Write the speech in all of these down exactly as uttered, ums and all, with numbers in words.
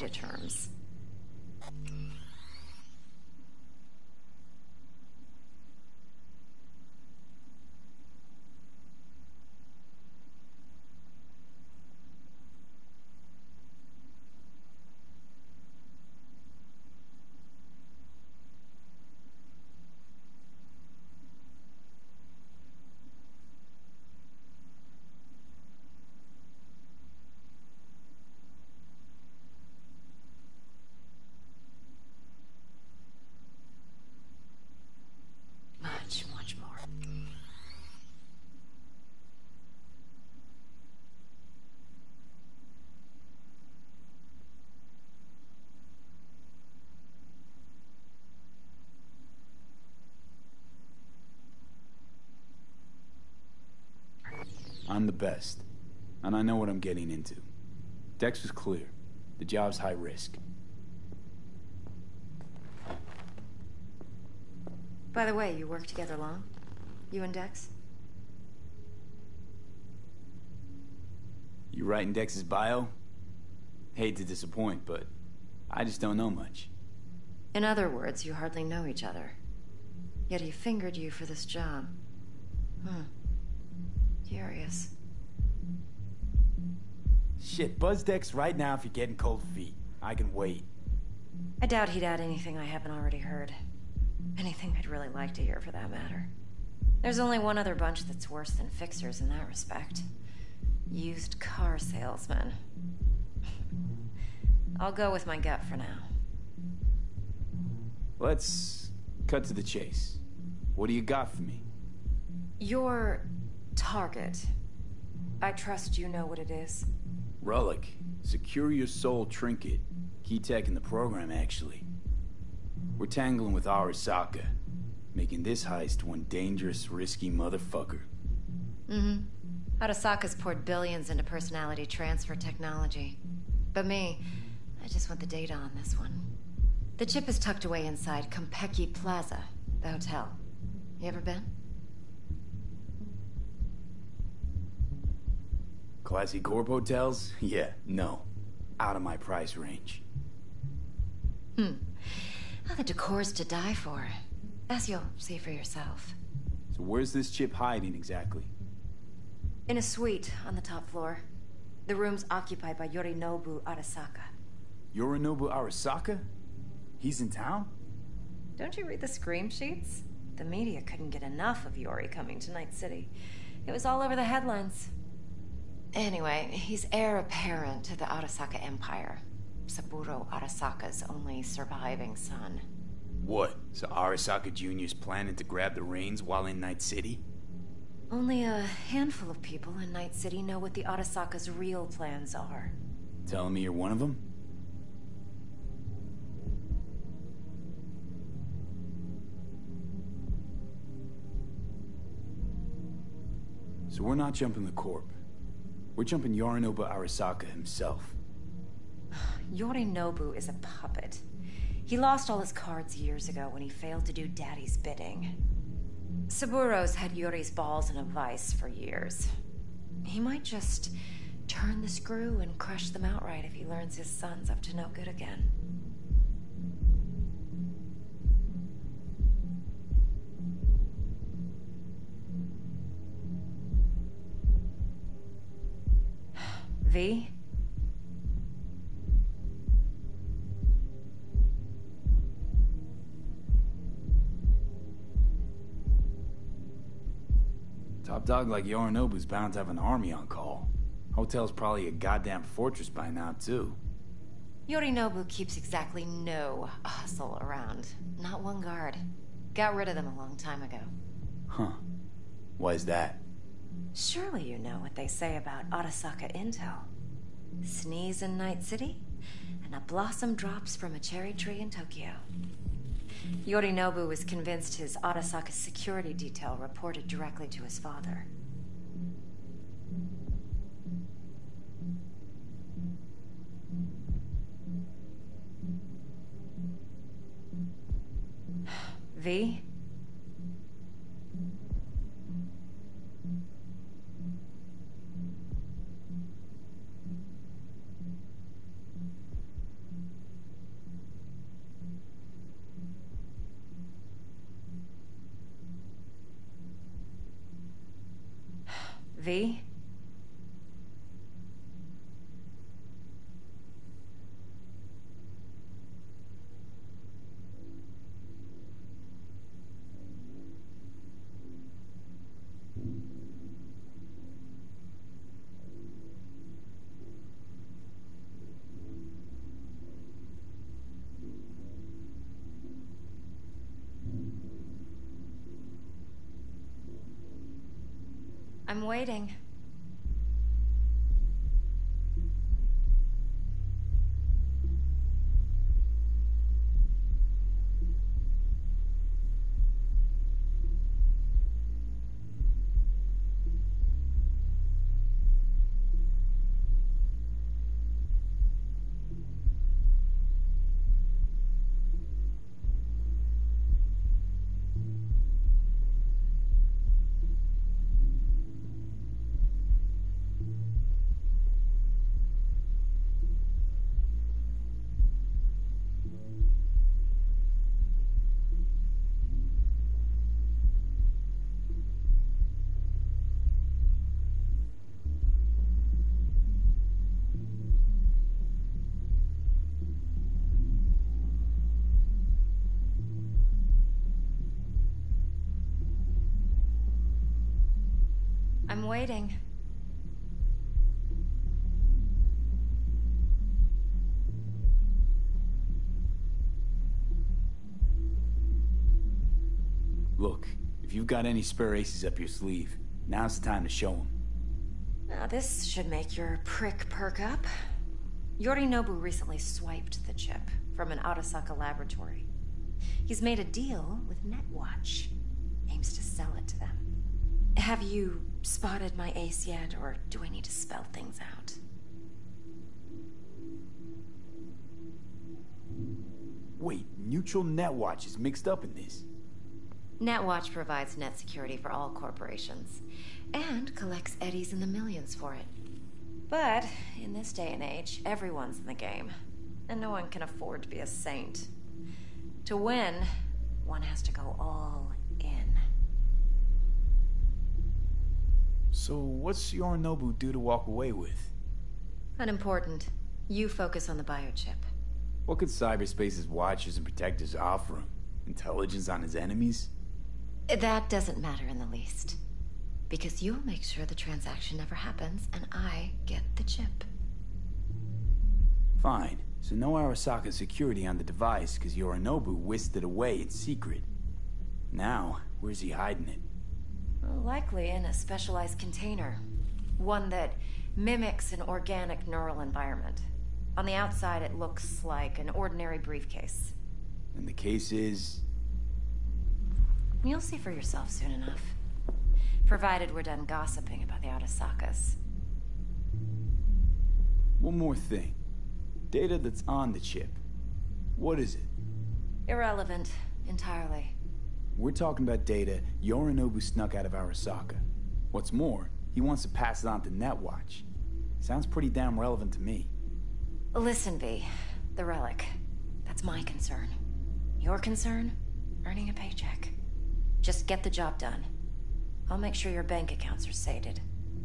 to terms. Much, much more. I'm the best, and I know what I'm getting into. Dex was clear. The job's high risk. By the way, you work together long? You and Dex? You writing Dex's bio? Hate to disappoint, but I just don't know much. In other words, you hardly know each other. Yet he fingered you for this job. Hmm. Curious. Shit, buzz Dex right now if you're getting cold feet. I can wait. I doubt he'd add anything I haven't already heard. Anything I'd really like to hear, for that matter. There's only one other bunch that's worse than fixers in that respect. Used car salesmen. I'll go with my gut for now. Let's cut to the chase. What do you got for me? Your target. I trust you know what it is. Relic. Secure your soul trinket. Key tech in the program, actually. We're tangling with Arasaka, making this heist one dangerous, risky motherfucker. Mm-hmm. Arasaka's poured billions into personality transfer technology. But me, I just want the data on this one. The chip is tucked away inside Konpeki Plaza, the hotel. You ever been? Classy corp hotels? Yeah, no. Out of my price range. Hmm. Oh, the decor's to die for. As you'll see for yourself. So where's this chip hiding exactly? In a suite on the top floor. The room's occupied by Yorinobu Arasaka. Yorinobu Arasaka? He's in town? Don't you read the scream sheets? The media couldn't get enough of Yori coming to Night City. It was all over the headlines. Anyway, he's heir apparent to the Arasaka Empire. Saburo Arasaka's only surviving son. What? So Arasaka Junior's planning to grab the reins while in Night City? Only a handful of people in Night City know what the Arasaka's real plans are. Telling me you're one of them? So we're not jumping the Corp. We're jumping Yorinobu Arasaka himself. Yorinobu is a puppet. He lost all his cards years ago when he failed to do Daddy's bidding. Saburo's had Yori's balls in a vice for years. He might just turn the screw and crush them outright if he learns his son's up to no good again. V? Top dog like Yorinobu's bound to have an army on call. Hotel's probably a goddamn fortress by now, too. Yorinobu keeps exactly no hustle around. Not one guard. Got rid of them a long time ago. Huh. Why's that? Surely you know what they say about Arasaka intel. Sneeze in Night City, and a blossom drops from a cherry tree in Tokyo. Yorinobu was convinced his Arasaka security detail reported directly to his father. V? V? I'm waiting. I'm waiting. Look, if you've got any spare aces up your sleeve, now's the time to show them. Now this should make your prick perk up. Yorinobu recently swiped the chip from an Arasaka laboratory. He's made a deal with Netwatch. Aims to sell it to them. Have you spotted my ace yet, or do I need to spell things out? Wait, Neutral Netwatch is mixed up in this. Netwatch provides net security for all corporations, and collects eddies in the millions for it. But, in this day and age, everyone's in the game, and no one can afford to be a saint. To win, one has to go all in. So what's Yorinobu due to walk away with? Unimportant. You focus on the biochip. What could cyberspace's watchers and protectors offer him? Intelligence on his enemies? That doesn't matter in the least. Because you'll make sure the transaction never happens, and I get the chip. Fine. So no Arasaka security on the device, because Yorinobu whisked it away in secret. Now, where's he hiding it? Well, likely in a specialized container. One that mimics an organic neural environment. On the outside, it looks like an ordinary briefcase. And the case is... You'll see for yourself soon enough. Provided we're done gossiping about the Arasakas. One more thing. Data that's on the chip. What is it? Irrelevant, entirely. We're talking about data Yorinobu snuck out of Arasaka. What's more, he wants to pass it on to Netwatch. Sounds pretty damn relevant to me. Listen, V. The relic. That's my concern. Your concern? Earning a paycheck. Just get the job done. I'll make sure your bank accounts are sated.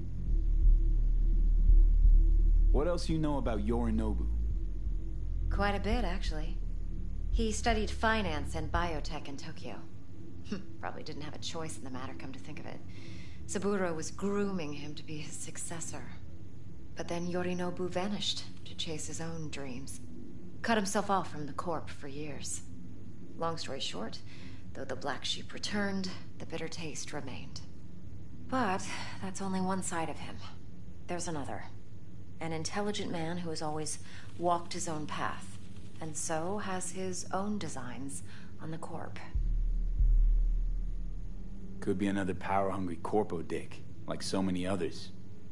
What else you know about Yorinobu? Quite a bit, actually. He studied finance and biotech in Tokyo. Probably didn't have a choice in the matter, come to think of it. Saburo was grooming him to be his successor. But then Yorinobu vanished to chase his own dreams. Cut himself off from the Corp for years. Long story short, though the black sheep returned, the bitter taste remained. But that's only one side of him. There's another. An intelligent man who has always walked his own path, and so has his own designs on the Corp. Could be another power-hungry corpo dick, like so many others.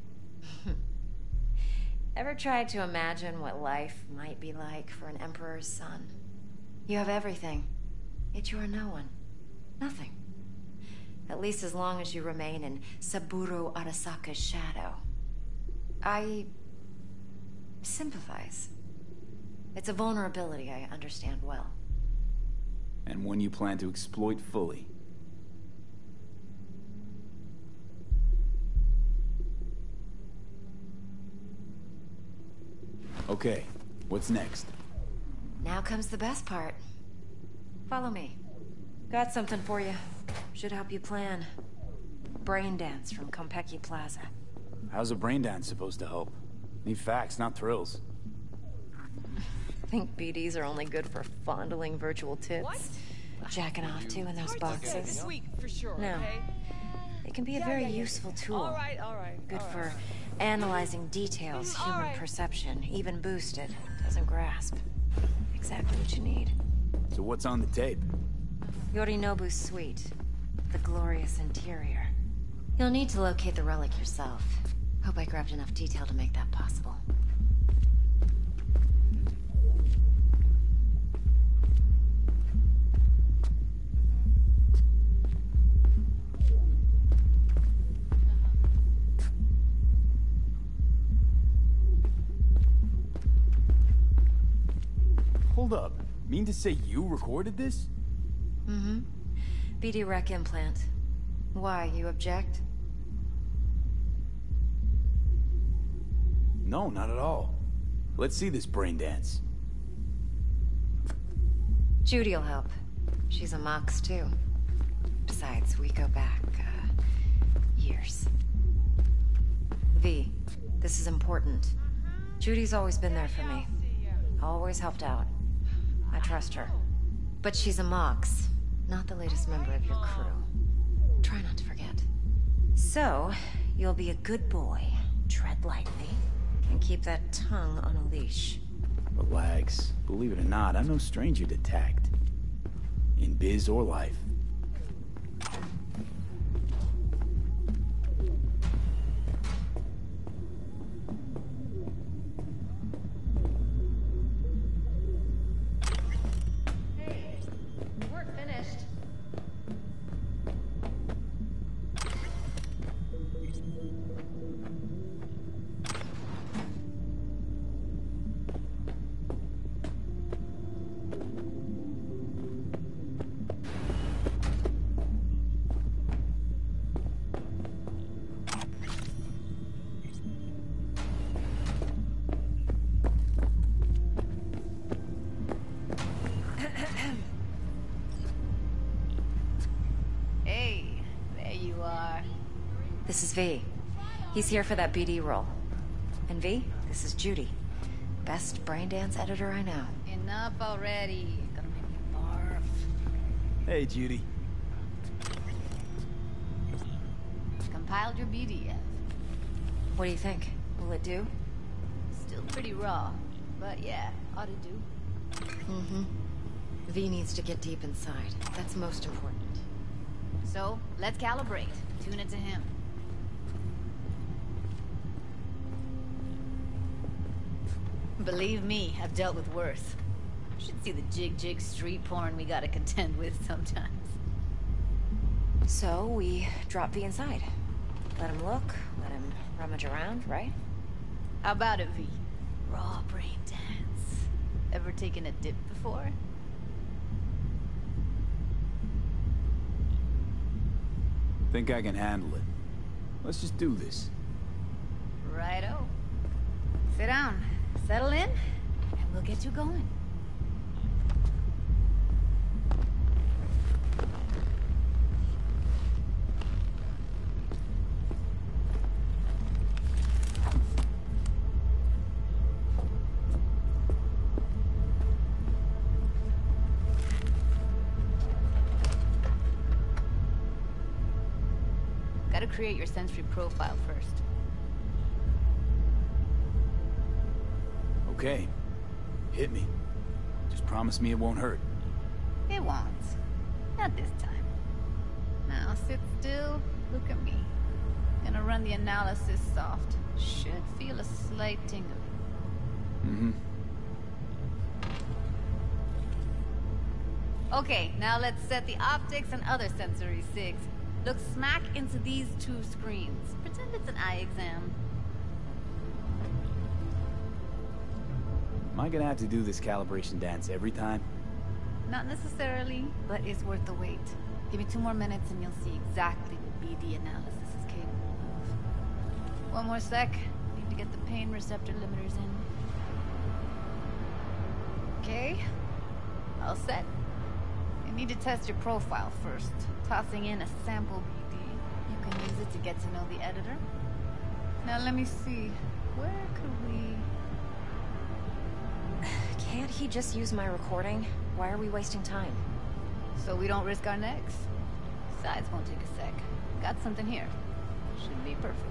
Ever tried to imagine what life might be like for an emperor's son? You have everything, yet you are no one. Nothing. At least as long as you remain in Saburo Arasaka's shadow. I sympathize. It's a vulnerability I understand well. And one you plan to exploit fully. Okay, what's next? Now comes the best part. Follow me. Got something for you. Should help you plan. Brain dance from Konpeki Plaza. How's a brain dance supposed to help? Need facts, not thrills. Think B Ds are only good for fondling virtual tits? What? Jacking off to in those boxes? This week, for sure, No. okay? It can be a Yeah, very yeah, yeah. useful tool. All right, all right. Good all for right. analyzing details, Mm, all human right. perception, even boosted. Doesn't grasp. Exactly what you need. So what's on the tape? Yorinobu's suite. The glorious interior. You'll need to locate the relic yourself. Hope I grabbed enough detail to make that possible. Hold up. Mean to say you recorded this? Mm-hmm. B D Rec implant. Why, you object? No, not at all. Let's see this brain dance. Judy'll help. She's a Mox, too. Besides, we go back, uh, years. V, this is important. Judy's always been there for me. Always helped out. I trust her. But she's a Mox, not the latest member of your crew. Try not to forget. So, you'll be a good boy, tread lightly, and keep that tongue on a leash. Relax. Believe it or not, I'm no stranger to tact. In biz or life. Hey, we weren't finished. Hey, there you are. This is V. He's here for that B D role. And V, this is Judy. Best brain dance editor I know. Enough already. Gonna make me barf. Hey, Judy. Compiled your B D F. What do you think? Will it do? Still pretty raw, but yeah, ought to do. Mm-hmm. V needs to get deep inside. That's most important. So, let's calibrate. Tune it to him. Believe me, I've dealt with worse. Should see the jig-jig street porn we gotta contend with sometimes. So, we drop V inside. Let him look, let him rummage around, right? How about it, V? Raw brain dance. Ever taken a dip before? Think I can handle it. Let's just do this. Righto. Sit down, settle in, and we'll get you going. Gotta create your sensory profile first. Okay. Hit me. Just promise me it won't hurt. It won't. Not this time. Now sit still, look at me. Gonna run the analysis soft. Should feel a slight tingle. Mm-hmm. Okay, now let's set the optics and other sensory sigs. Look smack into these two screens. Pretend it's an eye exam. Am I gonna have to do this calibration dance every time? Not necessarily, but it's worth the wait. Give me two more minutes and you'll see exactly what B D analysis is capable of. One more sec. Need to get the pain receptor limiters in. Okay. All set. You need to test your profile first. Tossing in a sample B D. You can use it to get to know the editor. Now let me see. Where could we... Can't he just use my recording? Why are we wasting time? So we don't risk our necks? Besides, won't take a sec. Got something here. Should be perfect.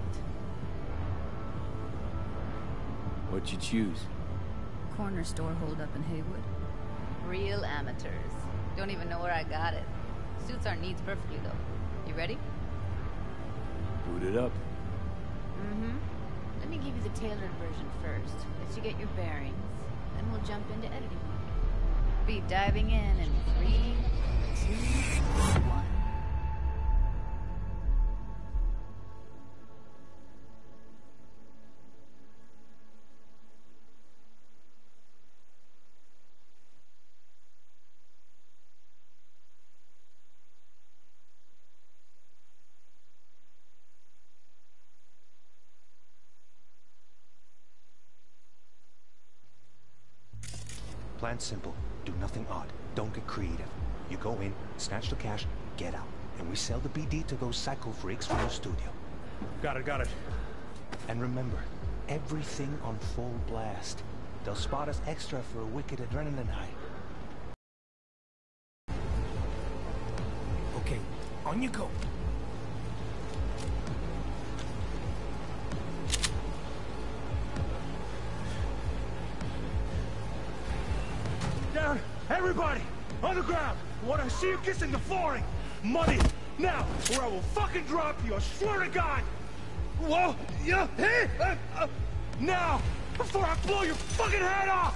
What'd you choose? Corner store holdup in Haywood. Real amateurs. Don't even know where I got it. Suits our needs perfectly, though. You ready? Boot it up. Mm-hmm. Let me give you the tailored version first. Let you get your bearings. Then we'll jump into editing mode. Be diving in in three, two, one. Plan simple. Do nothing odd. Don't get creative. You go in, snatch the cash, get out. And we sell the B D to those psycho freaks from the studio. Got it, got it. And remember, everything on full blast. They'll spot us extra for a wicked adrenaline high. Okay, on you go. Down! Everybody! On the ground! I want to see you kissing the flooring! Money! Now! Or I will fucking drop you! I swear to God! Whoa! Yeah! Hey! Uh, uh, now! Before I blow your fucking head off!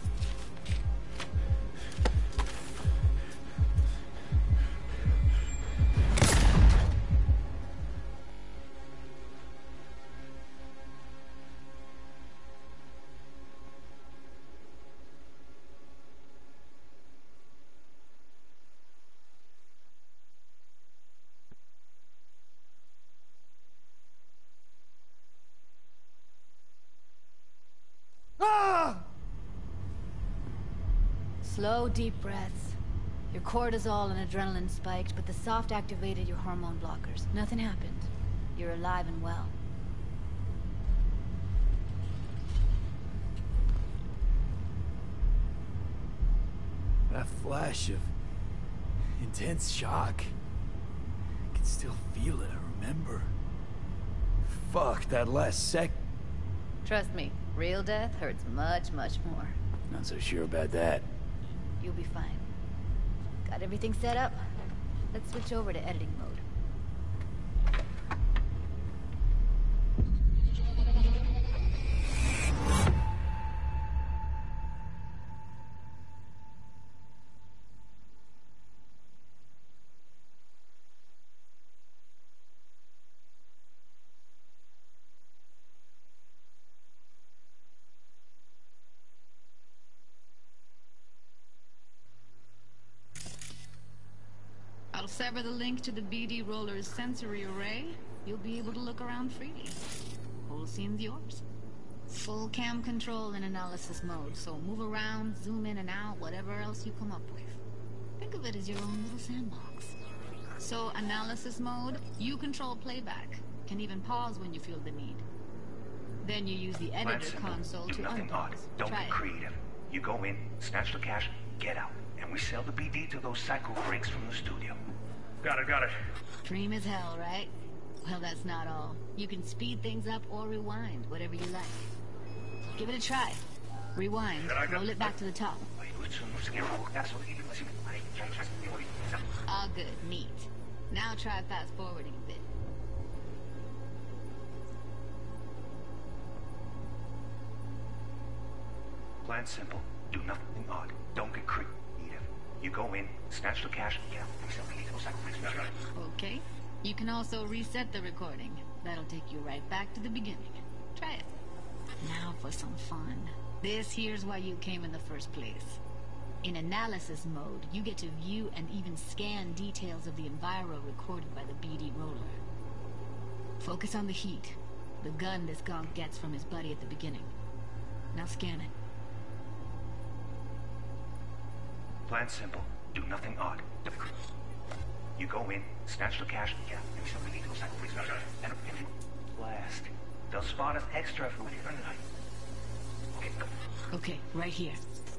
Slow, deep breaths. Your cortisol and adrenaline spiked, but the soft activated your hormone blockers. Nothing happened. You're alive and well. That flash of intense shock. I can still feel it, I remember. Fuck, that last sec... Trust me, real death hurts much, much more. Not so sure about that. You'll be fine. Got everything set up? Let's switch over to editing mode. I'll sever the link to the B D Roller's sensory array. You'll be able to look around freely. Whole scene's yours. Full cam control in analysis mode, so move around, zoom in and out, whatever else you come up with. Think of it as your own little sandbox. So, analysis mode, you control playback. Can even pause when you feel the need. Then you use the editor console Do to nothing odd. unpause. Don't Try get it. creative. You go in, snatch the cash, get out. And we sell the B D to those psycho freaks from the studio. Got it, got it. Dream as hell, right? Well, that's not all. You can speed things up or rewind, whatever you like. Give it a try. Rewind, roll it back to the top. All good, neat. Now try fast forwarding a bit. Plan simple. Do nothing odd. Don't get creative. You go in, snatch the cash, get out. We sell the B D to those psycho freaks from the studio. Okay. You can also reset the recording. That'll take you right back to the beginning. Try it. Now for some fun. This here's why you came in the first place. In analysis mode, you get to view and even scan details of the enviro recorded by the B D Roller. Focus on the heat, the gun this gonk gets from his buddy at the beginning. Now scan it. Plan simple. Do nothing odd. You go in, snatch the cash, yeah, and we sell the B D to go cycle for extraction. And blast. They'll spot us extra if we run tonight. Okay, go. Okay, right here.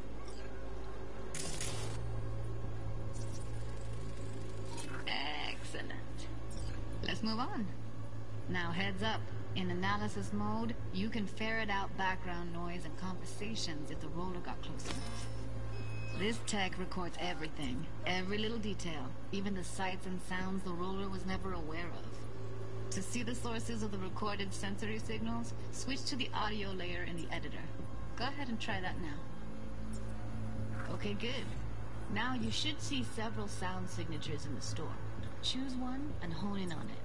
Excellent. Let's move on. Now heads up. In analysis mode, you can ferret out background noise and conversations if the roller got close enough. This tech records everything, every little detail, even the sights and sounds the roller was never aware of. To see the sources of the recorded sensory signals, switch to the audio layer in the editor. Go ahead and try that now. Okay, good. Now you should see several sound signatures in the store. Choose one and hone in on it.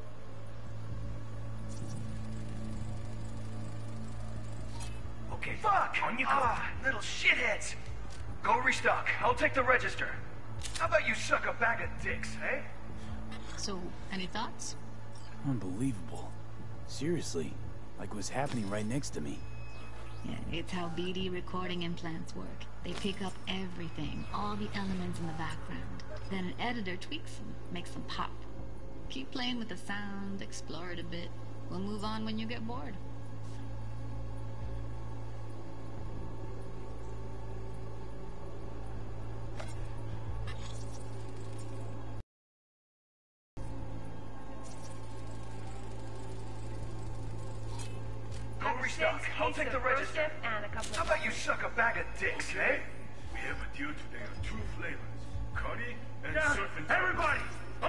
Okay. Fuck! On you go. Ah, little shitheads! Go restock. I'll take the register. How about you suck a bag of dicks, eh? So, any thoughts? Unbelievable. Seriously, like it was happening right next to me. Yeah, it's how B D recording implants work. They pick up everything, all the elements in the background. Then an editor tweaks them, makes them pop. Keep playing with the sound, explore it a bit. We'll move on when you get bored. I'll take the register. And a couple How about you suck a bag of dicks, okay. eh? We have a deal today on two flavors. Curry and Yeah, surf and everybody! Up.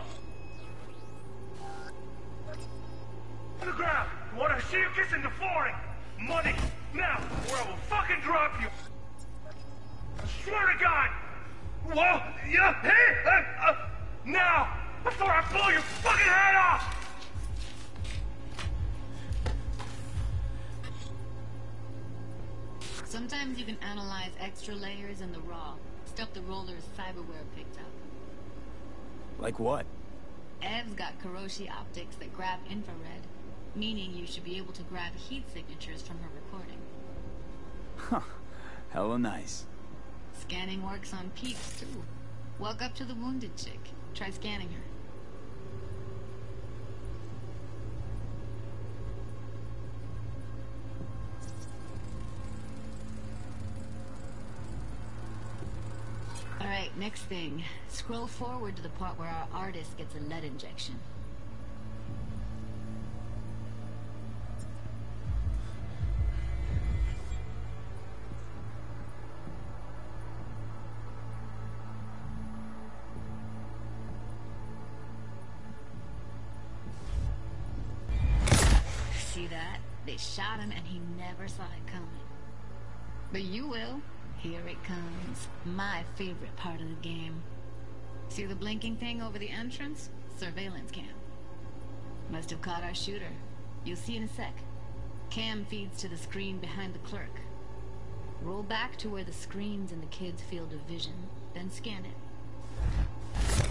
On the ground! I want to see you kissing the flooring! Money! Now, or I will fucking drop you! I swear to God! Whoa! Yeah! Hey! Uh, uh, now! Before I blow your fucking head off! Sometimes you can analyze extra layers in the raw, stuff the roller's cyberware picked up. Like what? Ev's got Kiroshi optics that grab infrared, meaning you should be able to grab heat signatures from her recording. Huh. Hella nice. Scanning works on peeps, too. Walk up to the wounded chick. Try scanning her. Alright, next thing. Scroll forward to the part where our artist gets a lead injection. See that? They shot him and he never saw it coming. But you will. Here it comes. My favorite part of the game. See the blinking thing over the entrance? Surveillance cam. Must have caught our shooter. You'll see in a sec. Cam feeds to the screen behind the clerk. Roll back to where the screen's in the kid's field of vision, then scan it.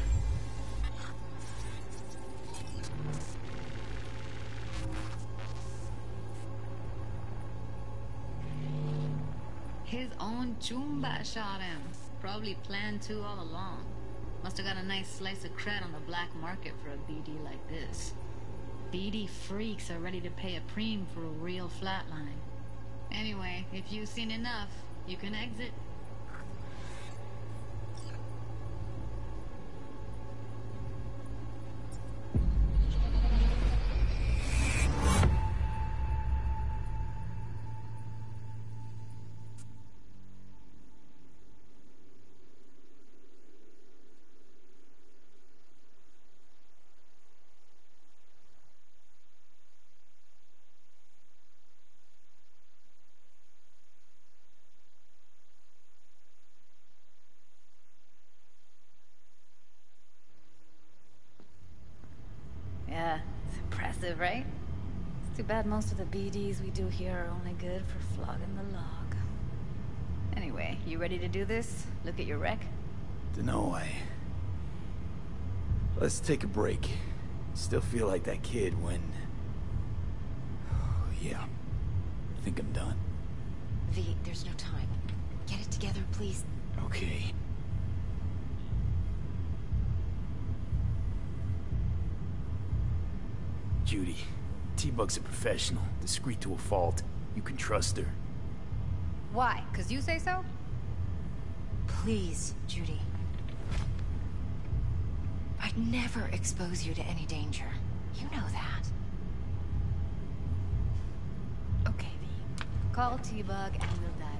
His own Chumba shot him. Probably planned to all along. Must have got a nice slice of cred on the black market for a B D like this. B D freaks are ready to pay a preem for a real flatline. Anyway, if you've seen enough, you can exit. Yeah, it's impressive, right? It's too bad most of the B Ds we do here are only good for flogging the log. Anyway, you ready to do this? Look at your wreck? Dunno, I... Let's take a break. Still feel like that kid when... Oh, yeah. I think I'm done. V, there's no time. Get it together, please. Okay. Judy. T-Bug's a professional, discreet to a fault. You can trust her. Why? 'Cause you say so? Please, Judy. I'd never expose you to any danger. You know that. Okay, V. Call T-Bug and we'll dive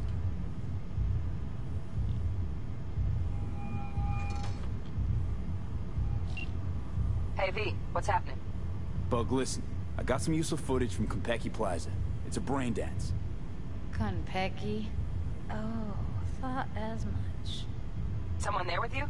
in. Hey, V. What's happening? Bug, listen. I got some useful footage from Konpeki Plaza. It's a brain dance. Konpeki? Oh, thought as much. Someone there with you?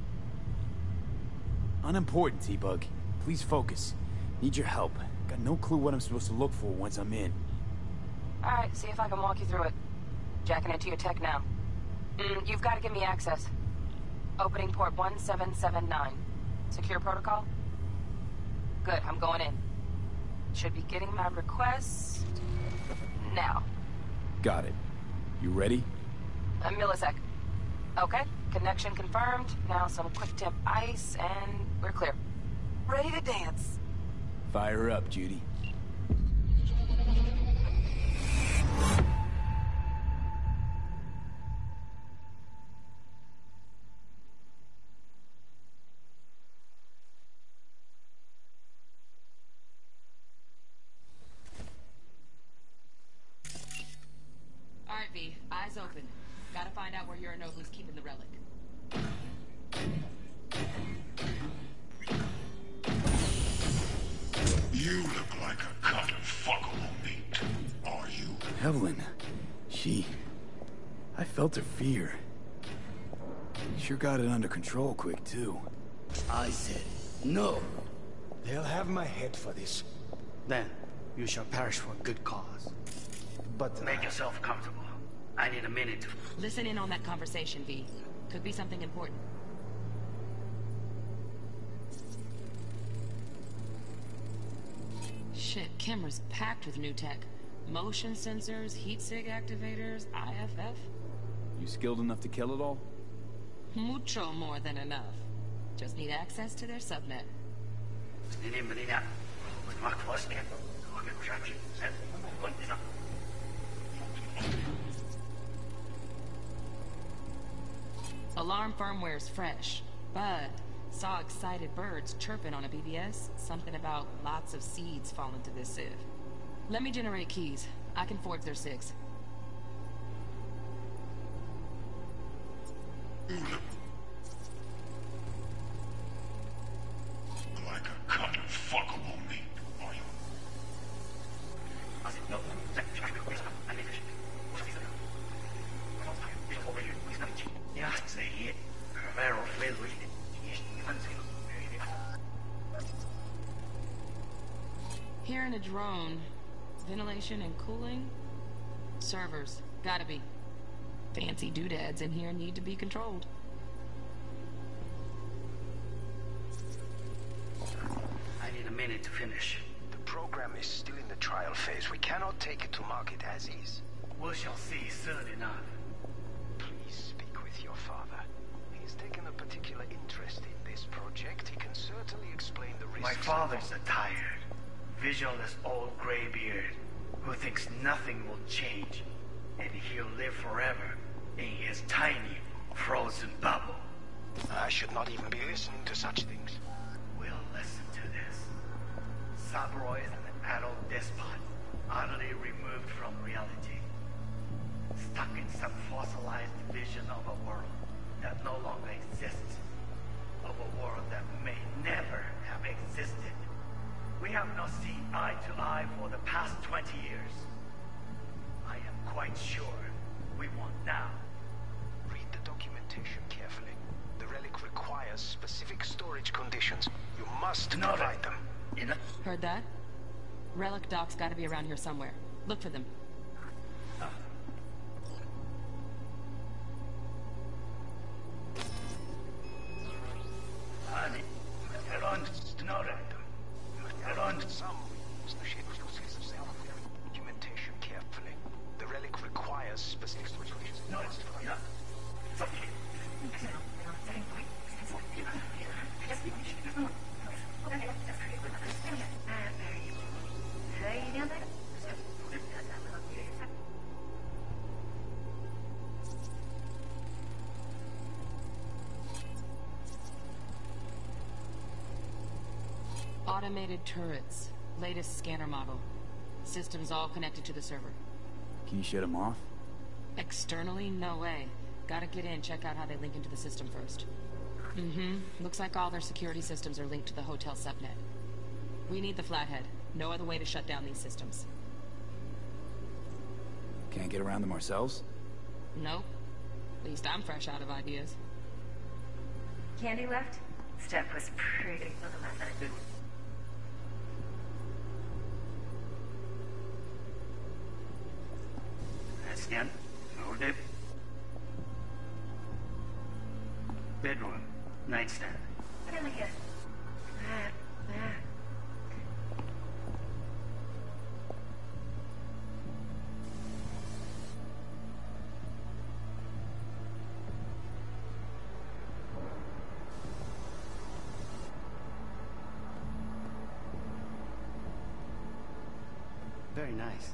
Unimportant, T-Bug. Please focus. Need your help. Got no clue what I'm supposed to look for once I'm in. Alright, see if I can walk you through it. Jacking into your tech now. Mm, you've got to give me access. Opening port one seven seven nine. Secure protocol? Good, I'm going in. Should be getting my request... now. Got it. You ready? A millisec. Okay, connection confirmed. Now some quick temp ice, and we're clear. Ready to dance. Fire her up, Judy. Alright, V. Eyes open. Gotta find out where Yorinobu's keeping the relic. You look like a cut of fuckable meat. Are you? Evelyn. She... I felt her fear. Sure got it under control quick, too. I said no. They'll have my head for this. Then you shall perish for a good cause. But... Uh... Make yourself comfortable. I need a minute to... Listen in on that conversation, V. Could be something important. Shit, camera's packed with new tech. Motion sensors, heat sig activators, I F F. You skilled enough to kill it all? Mucho more than enough. Just need access to their subnet. Alarm firmware's fresh, but saw excited birds chirping on a B B S. Something about lots of seeds falling to this sieve. Let me generate keys. I can forge their SIGs. Like a cut of fuckable meat, are you? Here in a drone, ventilation and cooling? Servers, gotta be. Fancy doodads in here need to be controlled. I need a minute to finish. The program is still in the trial phase. We cannot take it to market as is. We shall see soon enough. Please speak with your father. He's taken a particular interest in this project. He can certainly explain the risks. My father's a tired, visionless old graybeard who thinks nothing will change, and he'll live forever in his tiny, frozen bubble. I should not even be listening to such things. We'll listen to this. Saburo is an adult despot, utterly removed from reality. Stuck in some fossilized vision of a world that no longer exists. Of a world that may never have existed. We have not seen eye to eye for the past twenty years. I am quite sure we want now. Read the documentation carefully. The relic requires specific storage conditions. You must Not provide them. Heard that? Relic docs gotta be around here somewhere. Look for them. Some documentation carefully. The relic requires specific storage conditions. Automated turrets. Latest scanner model. Systems all connected to the server. Can you shut them off? Externally? No way. Gotta get in, check out how they link into the system first. Mm-hmm. Looks like all their security systems are linked to the hotel subnet. We need the Flathead. No other way to shut down these systems. Can't get around them ourselves? Nope. At least I'm fresh out of ideas. Candy left? Steph was pretty good. Nightstand. Hold it. Bedroom. Nightstand. Elliot. Back, back. Very nice.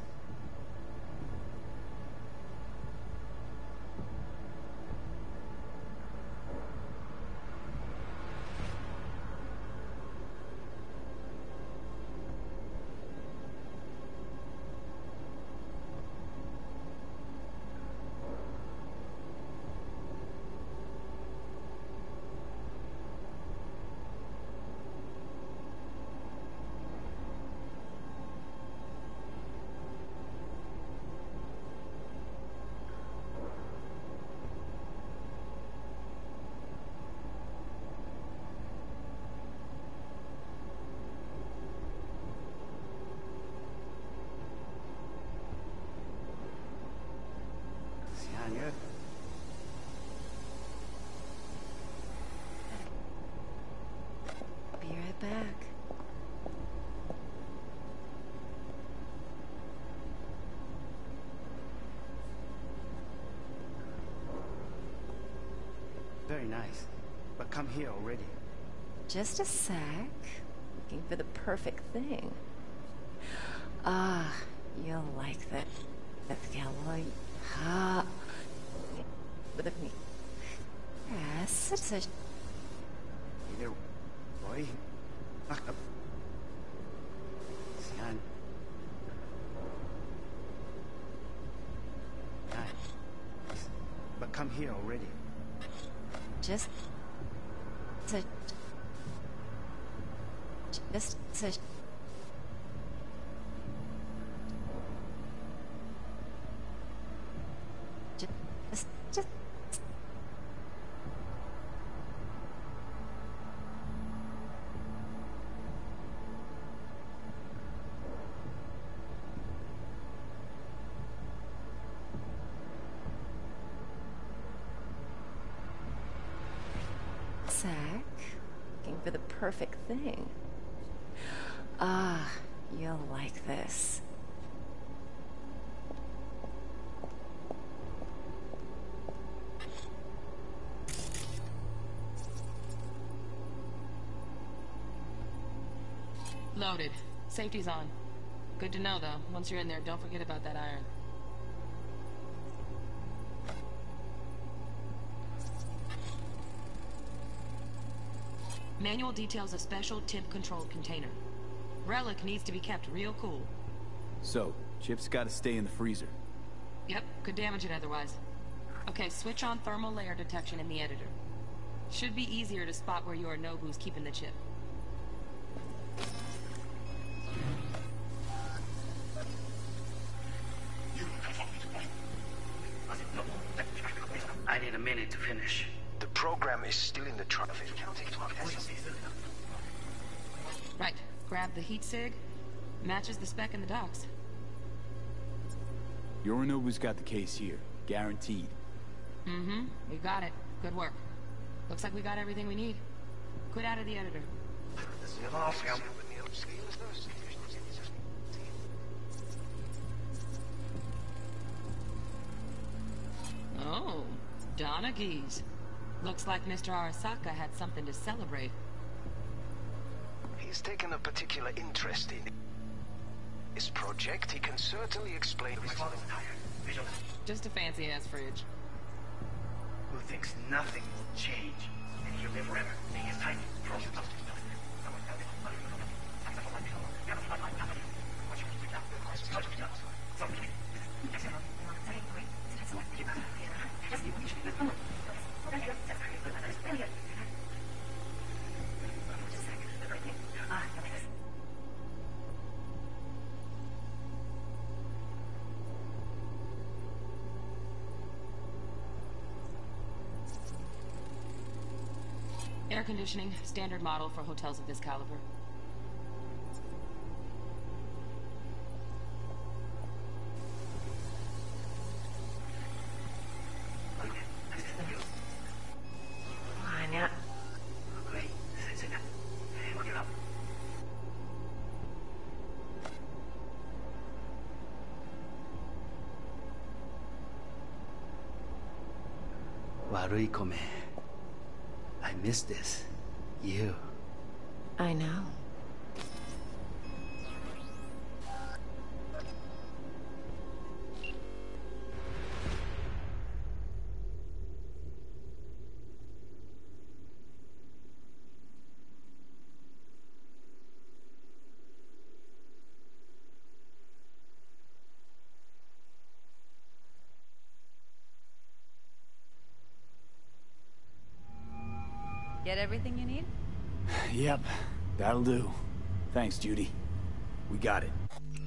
Be right back. Very nice. But come here already. Just a sec. Looking for the perfect thing. Ah, you'll like that. That's galloy. Ha. With a me. Yes, it's a. Here, boy. Back up. Sian. Nice. But come here already. Just. It's a. Just. It's a. Just. Just. Sec. Looking for the perfect thing. Ah, you'll like this. Loaded. Safety's on. Good to know, though. Once you're in there, don't forget about that iron. Manual details a special temp-controlled container. Relic needs to be kept real cool. So, Chip's gotta stay in the freezer. Yep, could damage it otherwise. Okay, switch on thermal layer detection in the editor. Should be easier to spot where Yorinobu's keeping the chip. I need a minute to finish. The program is still in the traffic. Right. Grab the heat sig. Matches the spec in the docs. Yorinobu's got the case here. Guaranteed. Mm-hmm. We got it. Good work. Looks like we got everything we need. Quit out of the editor. Oh, Donaghy's. Looks like Mister Arasaka had something to celebrate. He's taken a particular interest in this project. He can certainly explain it. Just a fancy-ass fridge. Who thinks nothing will change and he'll live forever. He is tight. Air conditioning, standard model for hotels of this caliber. Waruikome. I miss this. You. I know. Get everything you need? Yep, that'll do. Thanks, Judy. We got it.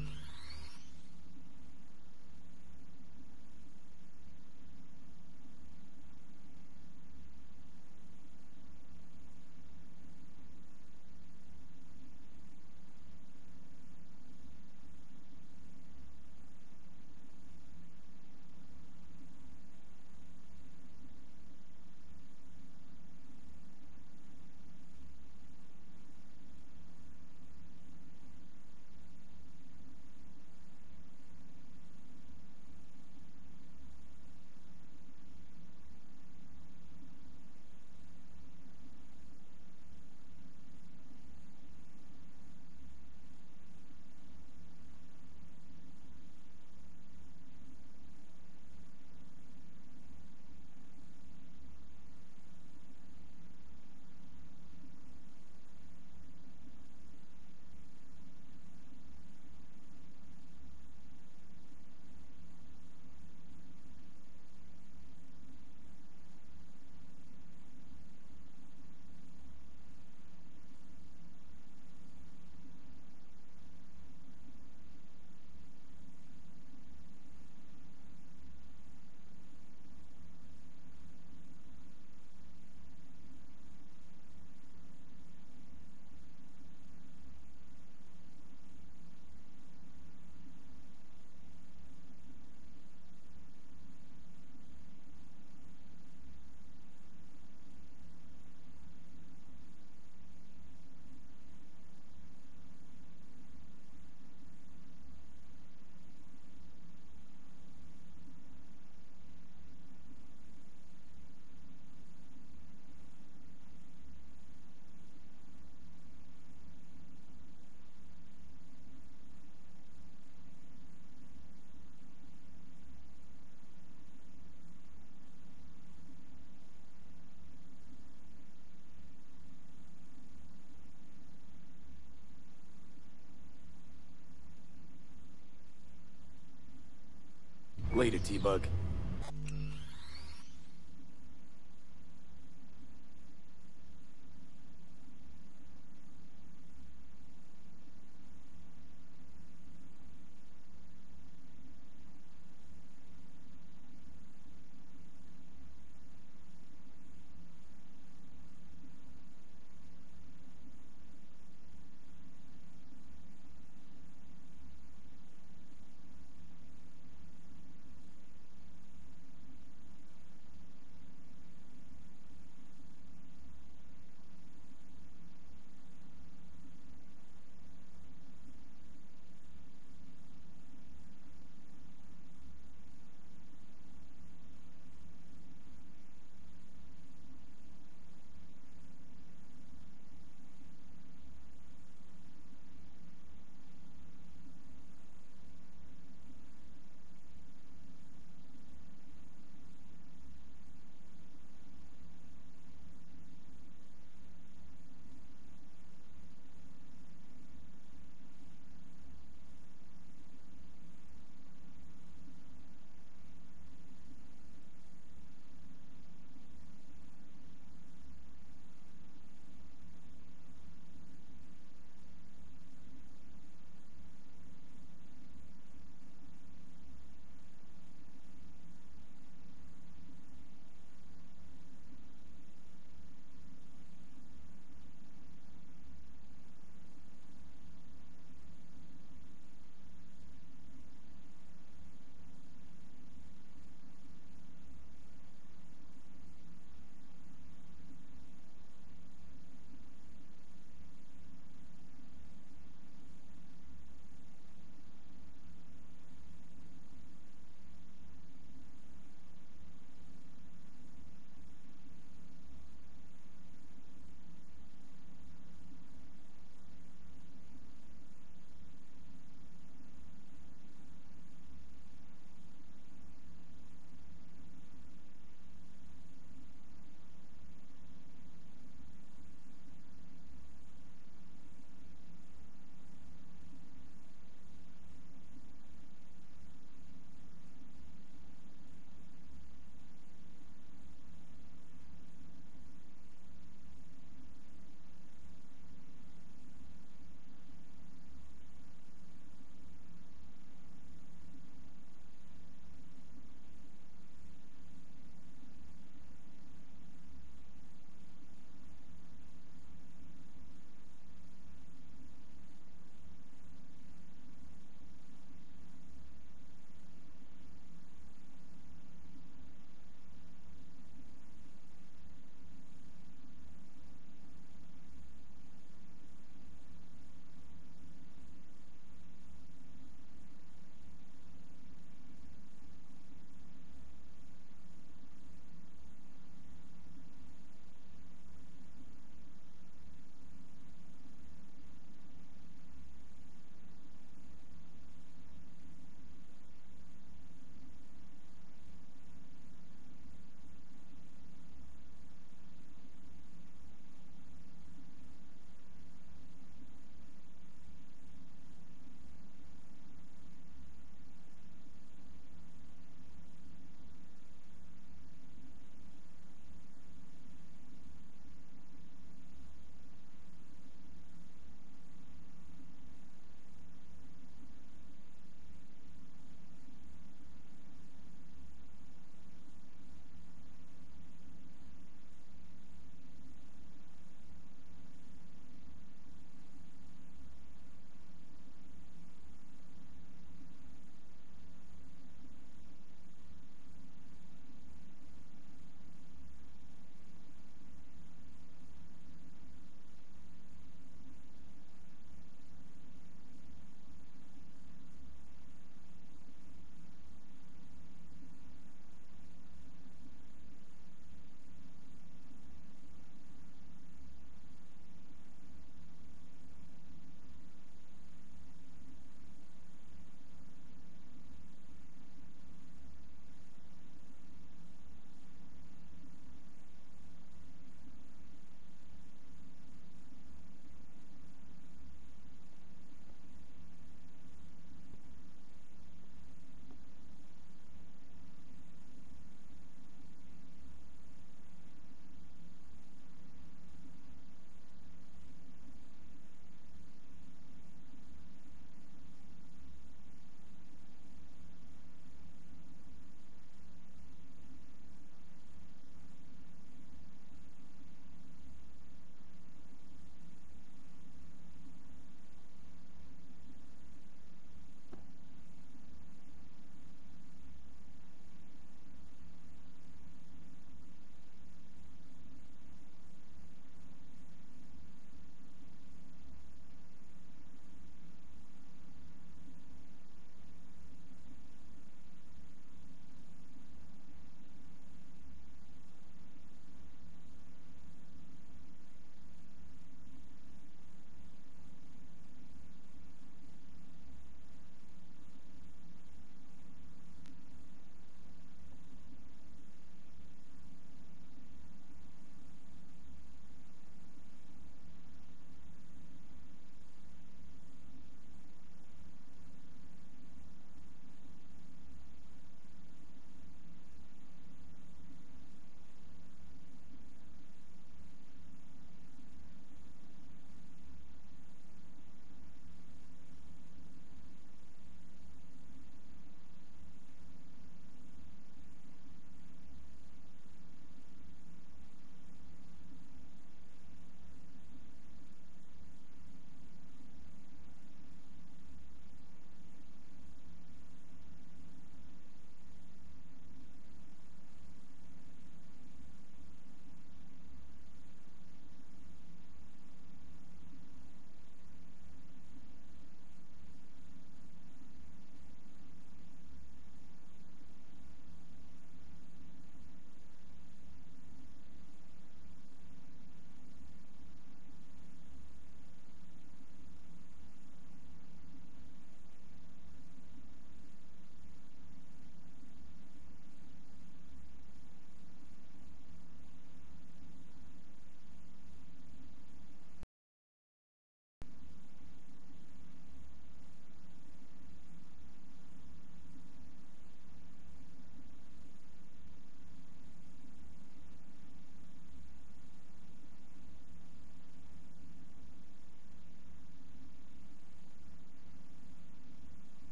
Later, T-Bug.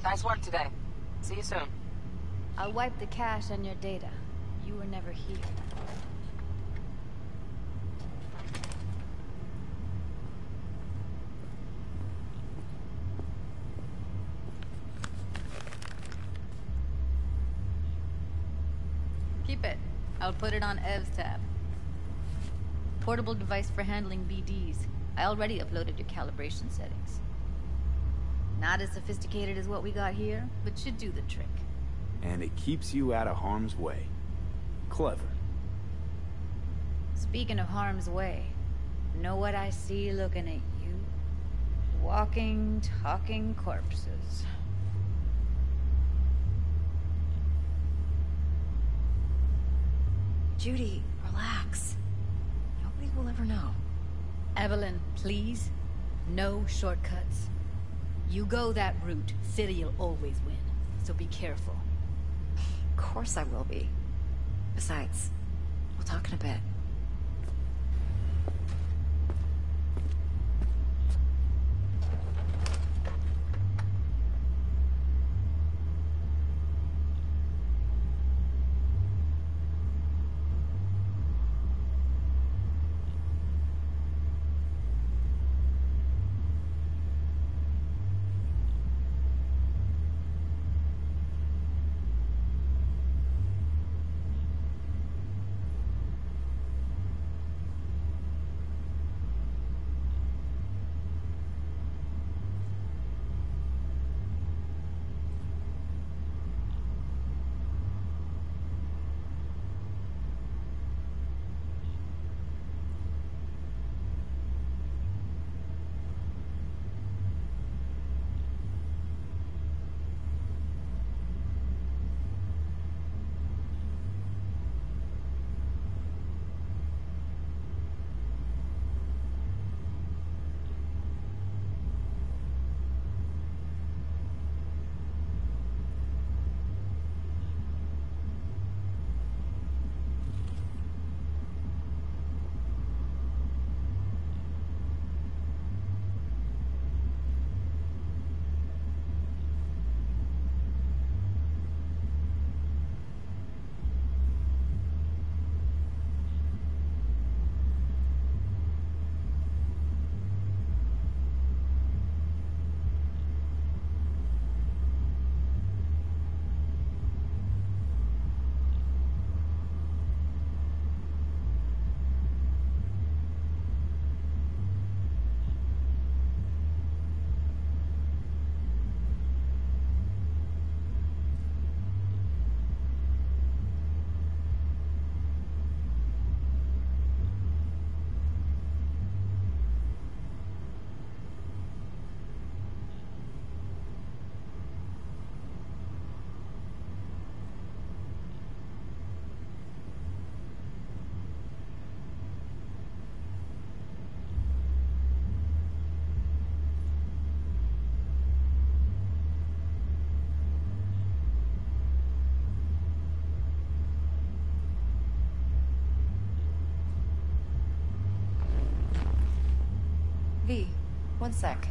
Nice work today. See you soon. I'll wipe the cache on your data. You were never here. Keep it. I'll put it on Ev's tab. Portable device for handling B Ds. I already uploaded your calibration settings. Not as sophisticated as what we got here, but should do the trick. And it keeps you out of harm's way. Clever. Speaking of harm's way, know what I see looking at you? Walking, talking corpses. Judy, relax. Nobody will ever know. Evelyn, please. No shortcuts. You go that route, City'll always win. So be careful. Of course I will be. Besides, we'll talk in a bit. V, one sec.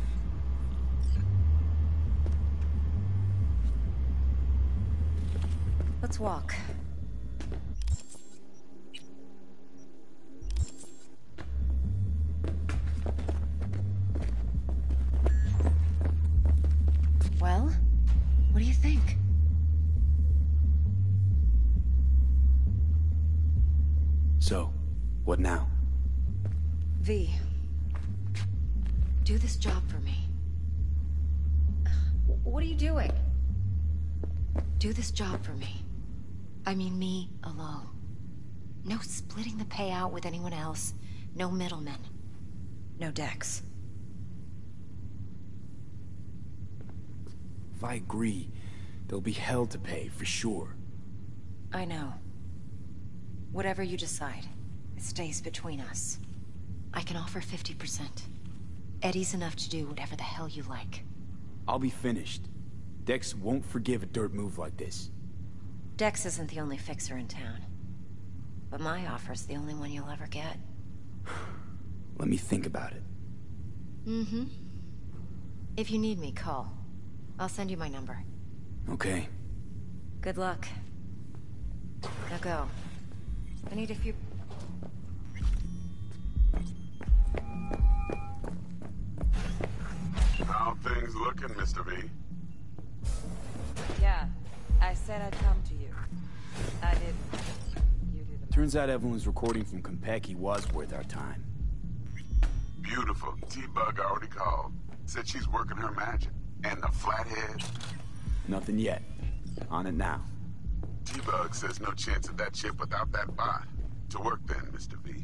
Let's walk. Well, what do you think? So, what now? V, do this job for me. What are you doing? Do this job for me. I mean me alone. No splitting the payout with anyone else. No middlemen. No Dex. If I agree, there'll be hell to pay, for sure. I know. Whatever you decide, it stays between us. I can offer fifty percent. Eddie's enough to do whatever the hell you like. I'll be finished. Dex won't forgive a dirt move like this. Dex isn't the only fixer in town. But my offer's the only one you'll ever get. Let me think about it. Mm-hmm. If you need me, call. I'll send you my number. Okay. Good luck. Now go. I need a few... How things looking, Mister V? Yeah, I said I'd come to you. I didn't. You did the Turns out Evelyn's recording from Konpeki was worth our time. Beautiful. T-Bug already called. Said she's working her magic. And the flathead? Nothing yet. On it now. T-Bug says no chance of that chip without that bot. To work then, Mister V.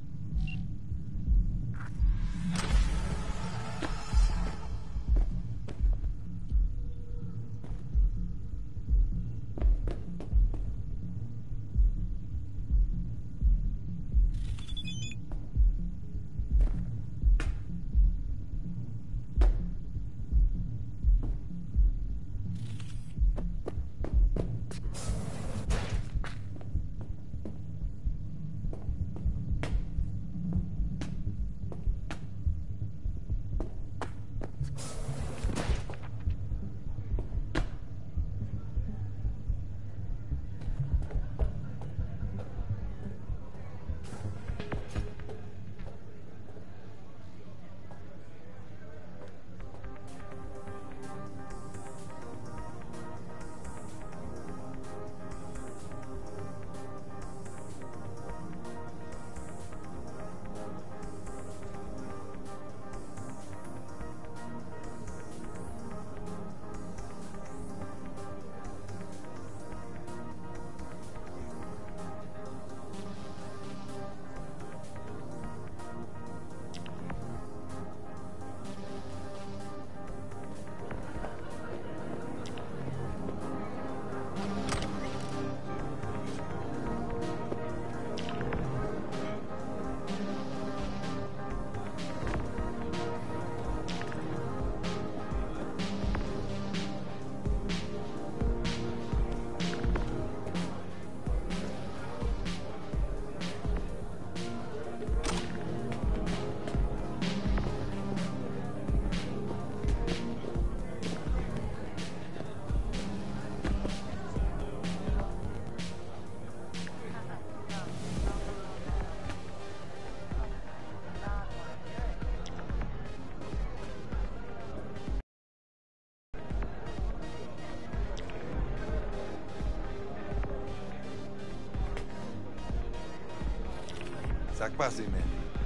Sakpasi, man.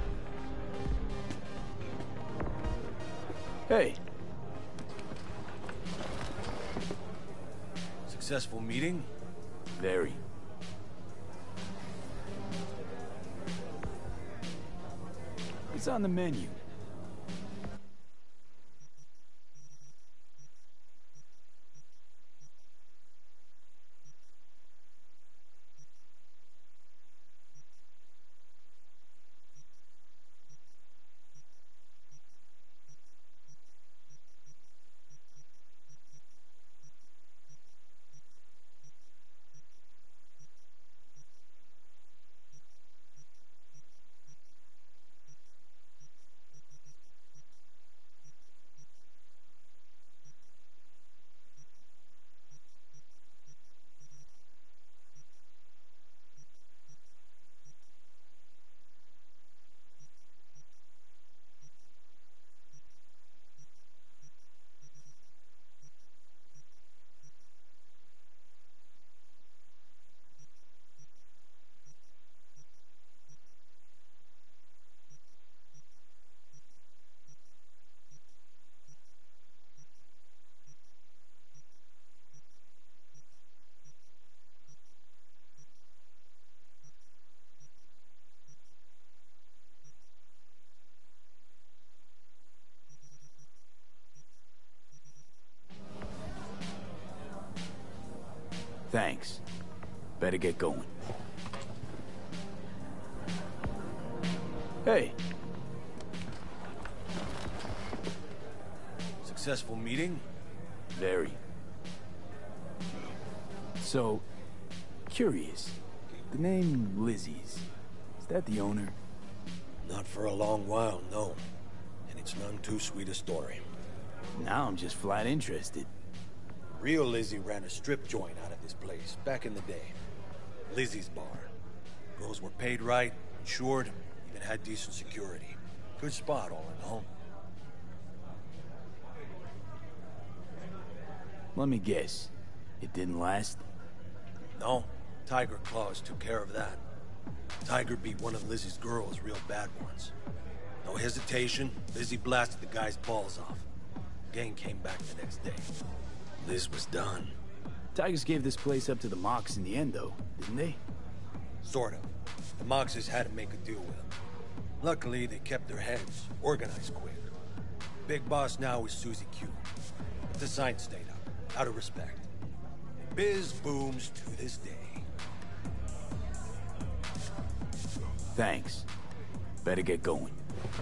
Hey. Successful meeting? Very. What's on the menu? Thanks. Better get going. Hey. Successful meeting? Very. So, curious. The name Lizzie's. Is that the owner? Not for a long while, no. And it's none too sweet a story. Now I'm just flat interested. Real Lizzie ran a strip joint out of this place back in the day. Lizzie's Bar. Girls were paid right, insured, even had decent security. Good spot, all in all. Let me guess. It didn't last? No. Tiger Claws took care of that. Tiger beat one of Lizzie's girls real bad once. No hesitation, Lizzie blasted the guy's balls off. Gang came back the next day. Liz was done. Tigers gave this place up to the Mox in the end, though, didn't they? Sort of. The Moxes had to make a deal with them. Luckily, they kept their heads, organized quick. Big boss now is Susie Q. But the sign stayed up, out of respect. And biz booms to this day. Thanks. Better get going.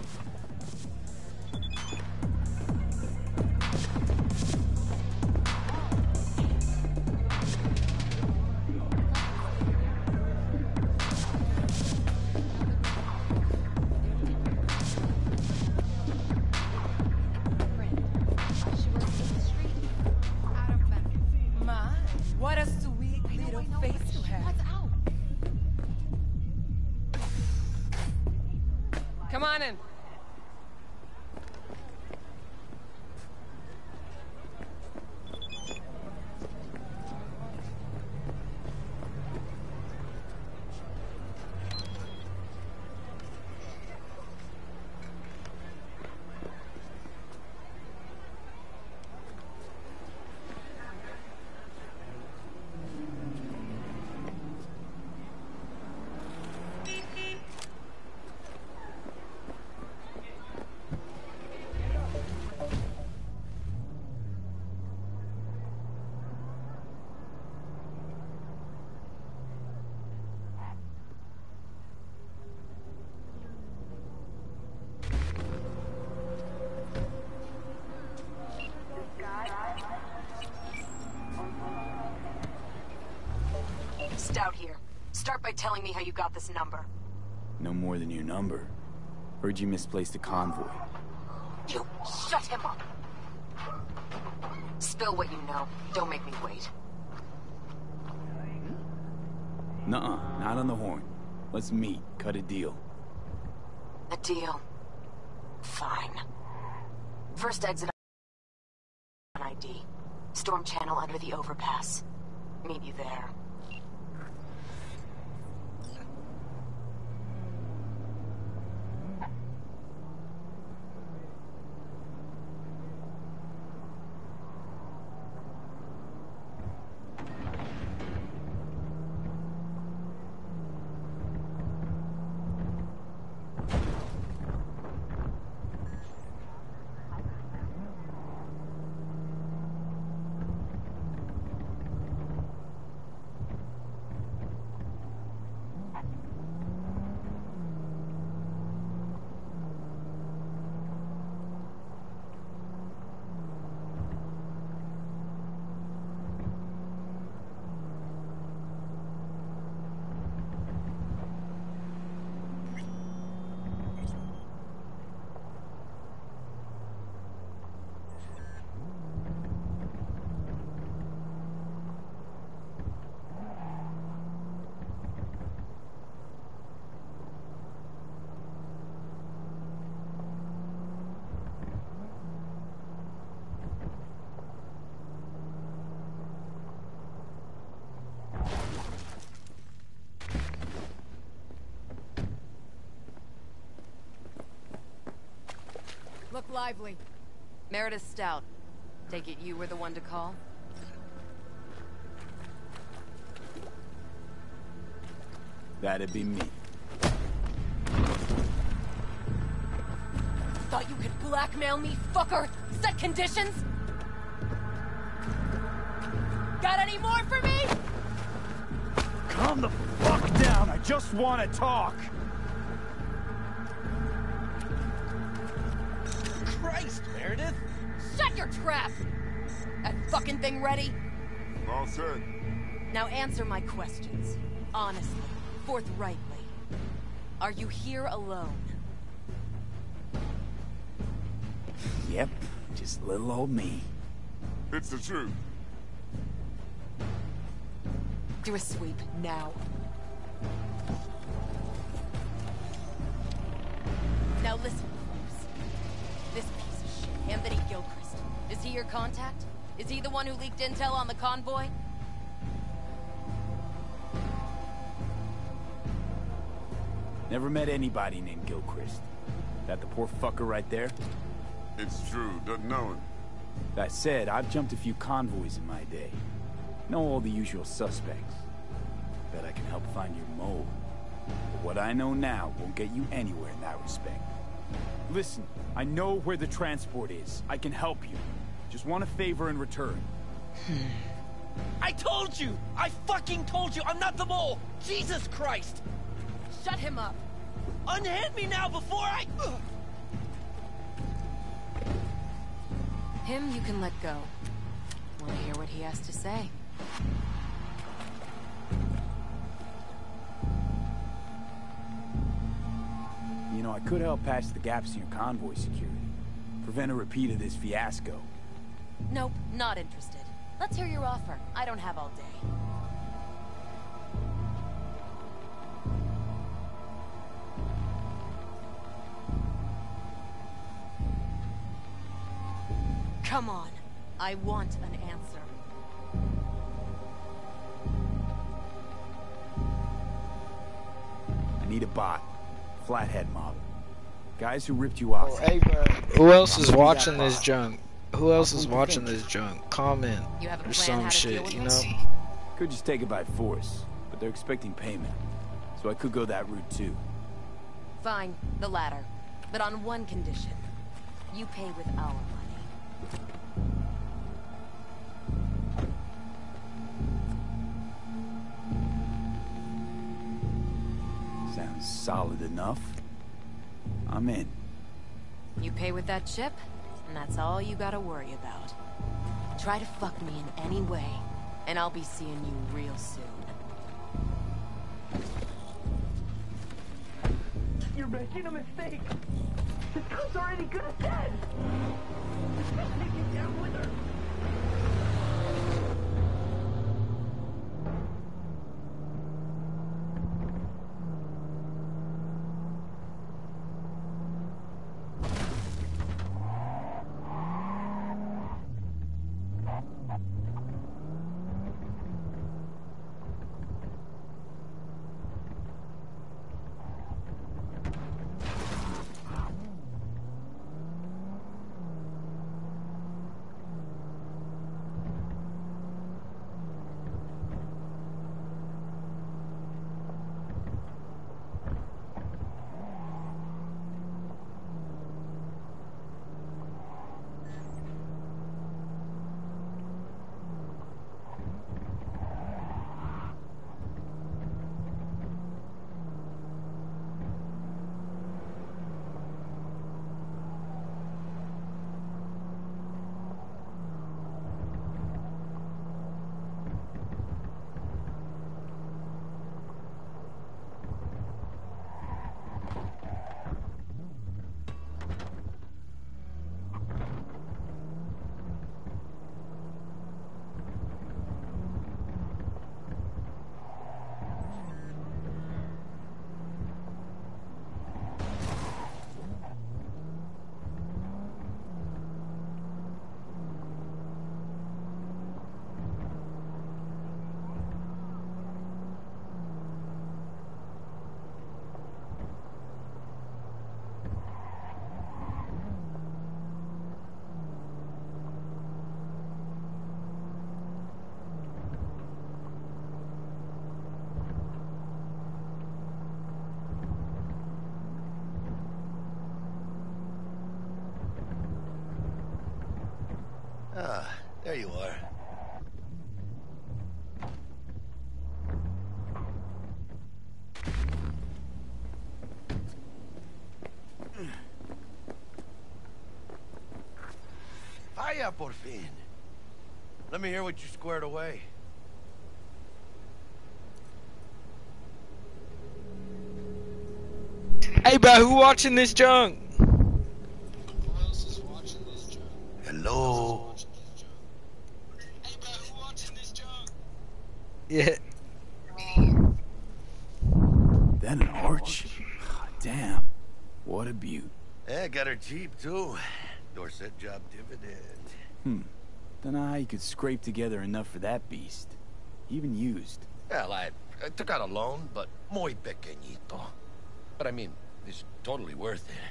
My, what a sweet little face you have. Come on in. Stout here. Start by telling me how you got this number. No more than your number. Heard you misplaced a convoy. You shut him up! Spill what you know. Don't make me wait. Nuh-uh, not on the horn. Let's meet, cut a deal. A deal. Fine. First exit on I D. Storm channel under the overpass. Meet you there. Look lively. Meredith Stout. Take it you were the one to call? That'd be me. Thought you could blackmail me, fucker? Set conditions? Got any more for me? Calm the fuck down. I just want to talk. Christ, Meredith! Shut your trap! That fucking thing ready? All set. Now answer my questions. Honestly, forthrightly. Are you here alone? Yep, just little old me. It's the truth. Do a sweep, now. Now listen, folks. This piece of shit, Anthony Gilchrist. Is he your contact? Is he the one who leaked intel on the convoy? Never met anybody named Gilchrist. That the poor fucker right there? It's true, doesn't know him. That said, I've jumped a few convoys in my day. Know all the usual suspects. Bet I can help find your mole. But what I know now won't get you anywhere in that respect. Listen, I know where the transport is. I can help you. Just want a favor in return. I told you! I fucking told you! I'm not the mole! Jesus Christ! Shut him up! Unhand me now before I... Ugh. Him you can let go. Want to hear what he has to say? You know, I could help patch the gaps in your convoy security. Prevent a repeat of this fiasco. Nope, not interested. Let's hear your offer. I don't have all day. Come on. I want an answer. I need a bot. Flathead model. Guys who ripped you off. Oh, hey, bro. Who else is watching this junk? Who else is watching this junk? Comment or some shit, you know? Could just take it by force, but they're expecting payment. So I could go that route too. Fine, the latter. But on one condition. You pay with our money. Sounds solid enough. I'm in. You pay with that chip, and that's all you gotta worry about. Try to fuck me in any way, and I'll be seeing you real soon. You're making a mistake! This girl's already good as dead! Just get down with her! Ah, there you are. Vaya por fin. Let me hear what you squared away. Hey, bro, who watching this junk? Hello. Yeah. Arch? Damn. What a beaut. Yeah, got her cheap, too. Dorset job dividend. Hmm. Don't know how you could scrape together enough for that beast. Even used. Well, I, I took out a loan, but muy pequeñito. But I mean, it's totally worth it.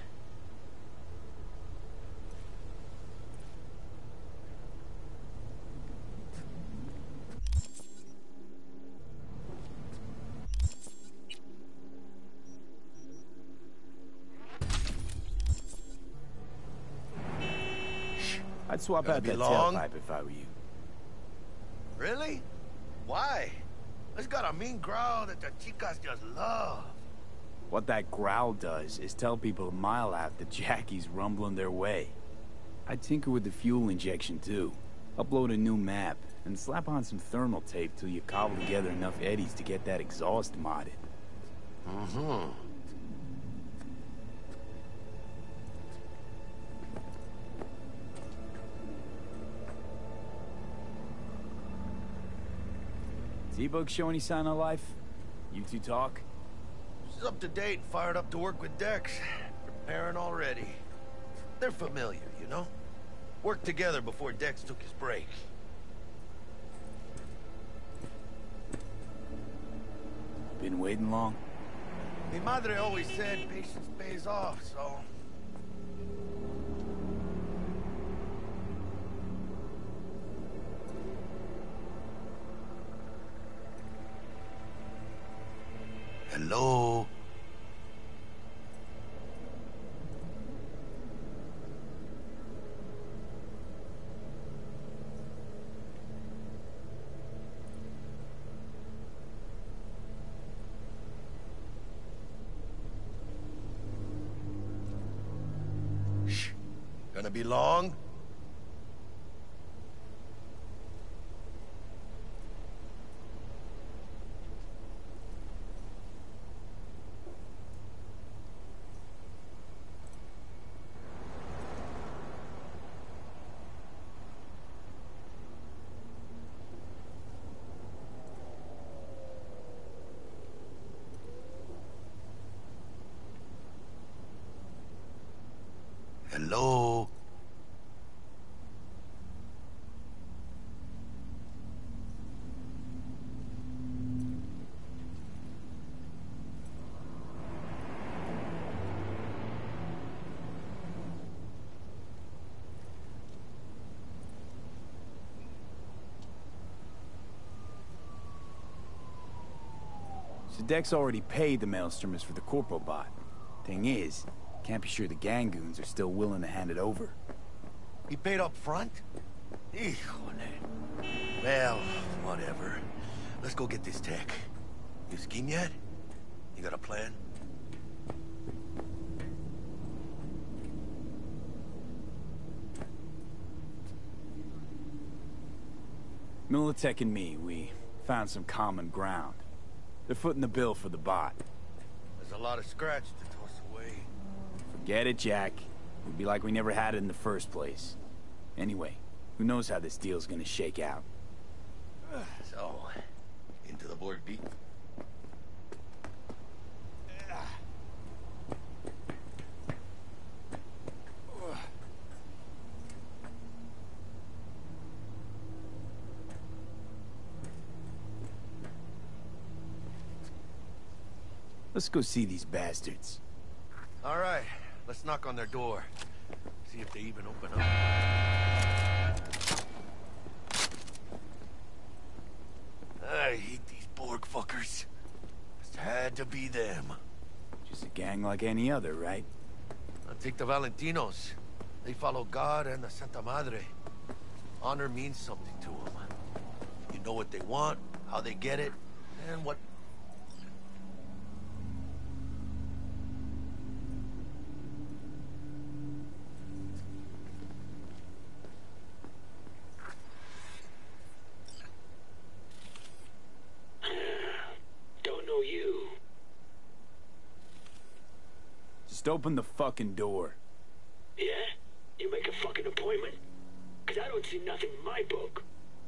I'd swap Gonna out be that long? tailpipe if I were you. Really? Why? It's got a mean growl that the chicas just love. What that growl does is tell people a mile out that Jackie's rumbling their way. I'd tinker with the fuel injection too. Upload a new map, and slap on some thermal tape till you cobble together enough eddies to get that exhaust modded. Mm-hmm. T-Bug show any sign of life? You two talk? She's up to date, fired up to work with Dex. Preparing already. They're familiar, you know? Worked together before Dex took his break. Been waiting long? Mi madre always said patience pays off, so... Hello? Shh. Gonna be long? Hello? So Dex already paid the Maelstromers for the Corpo bot. Thing is, can't be sure the gang goons are still willing to hand it over. He paid up front? Híjole. Well, whatever. Let's go get this tech. You scheme yet? You got a plan? Militech and me, we found some common ground. They're footing the bill for the bot. There's a lot of scratch to toss away. Forget it, Jack. It'd be like we never had it in the first place. Anyway, who knows how this deal's gonna shake out. So, into the Borg beat. Let's go see these bastards. All right, let's knock on their door. See if they even open up. I hate these Borg fuckers. Must had to be them. Just a gang like any other, right? I'll take the Valentinos. They follow God and the Santa Madre. Honor means something to them. You know what they want, how they get it, and what... Just open the fucking door. Yeah? You make a fucking appointment? Because I don't see nothing in my book.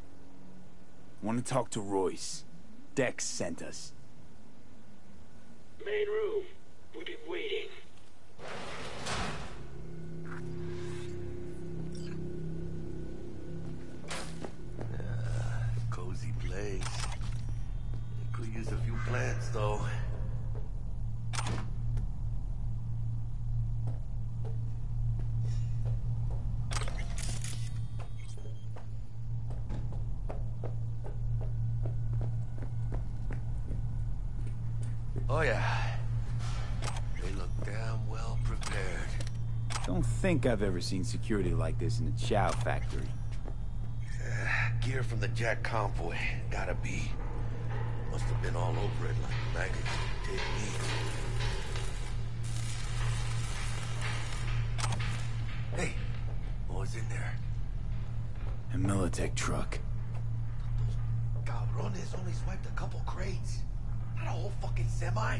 Want to talk to Royce. Dex sent us. Main room. We've been waiting. Ah, cozy place. Could use a few plants, though. Oh yeah. They look damn well prepared. Don't think I've ever seen security like this in a chow factory. Uh, gear from the Jack convoy. Gotta be. Must have been all over it like maggots did meat. Hey, what was in there? A Militech truck. Cabrones only swiped a couple crates. Not a whole fucking semi.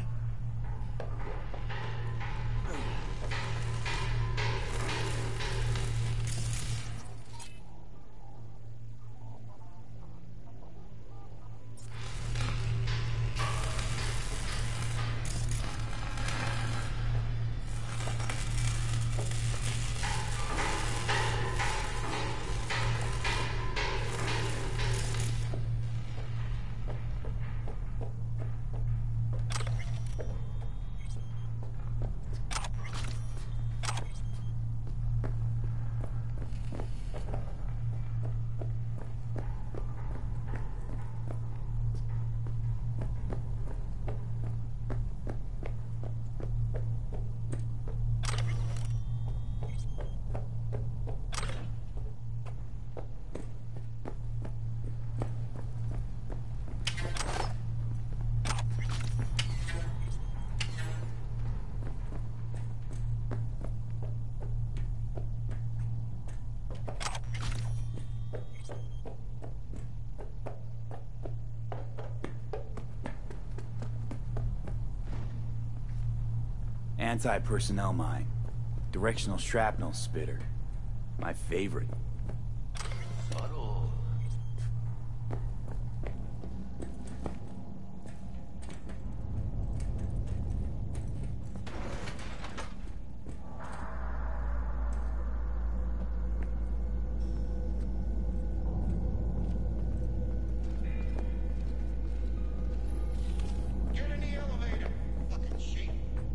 Anti-personnel mine. Directional shrapnel spitter. My favorite. Subtle.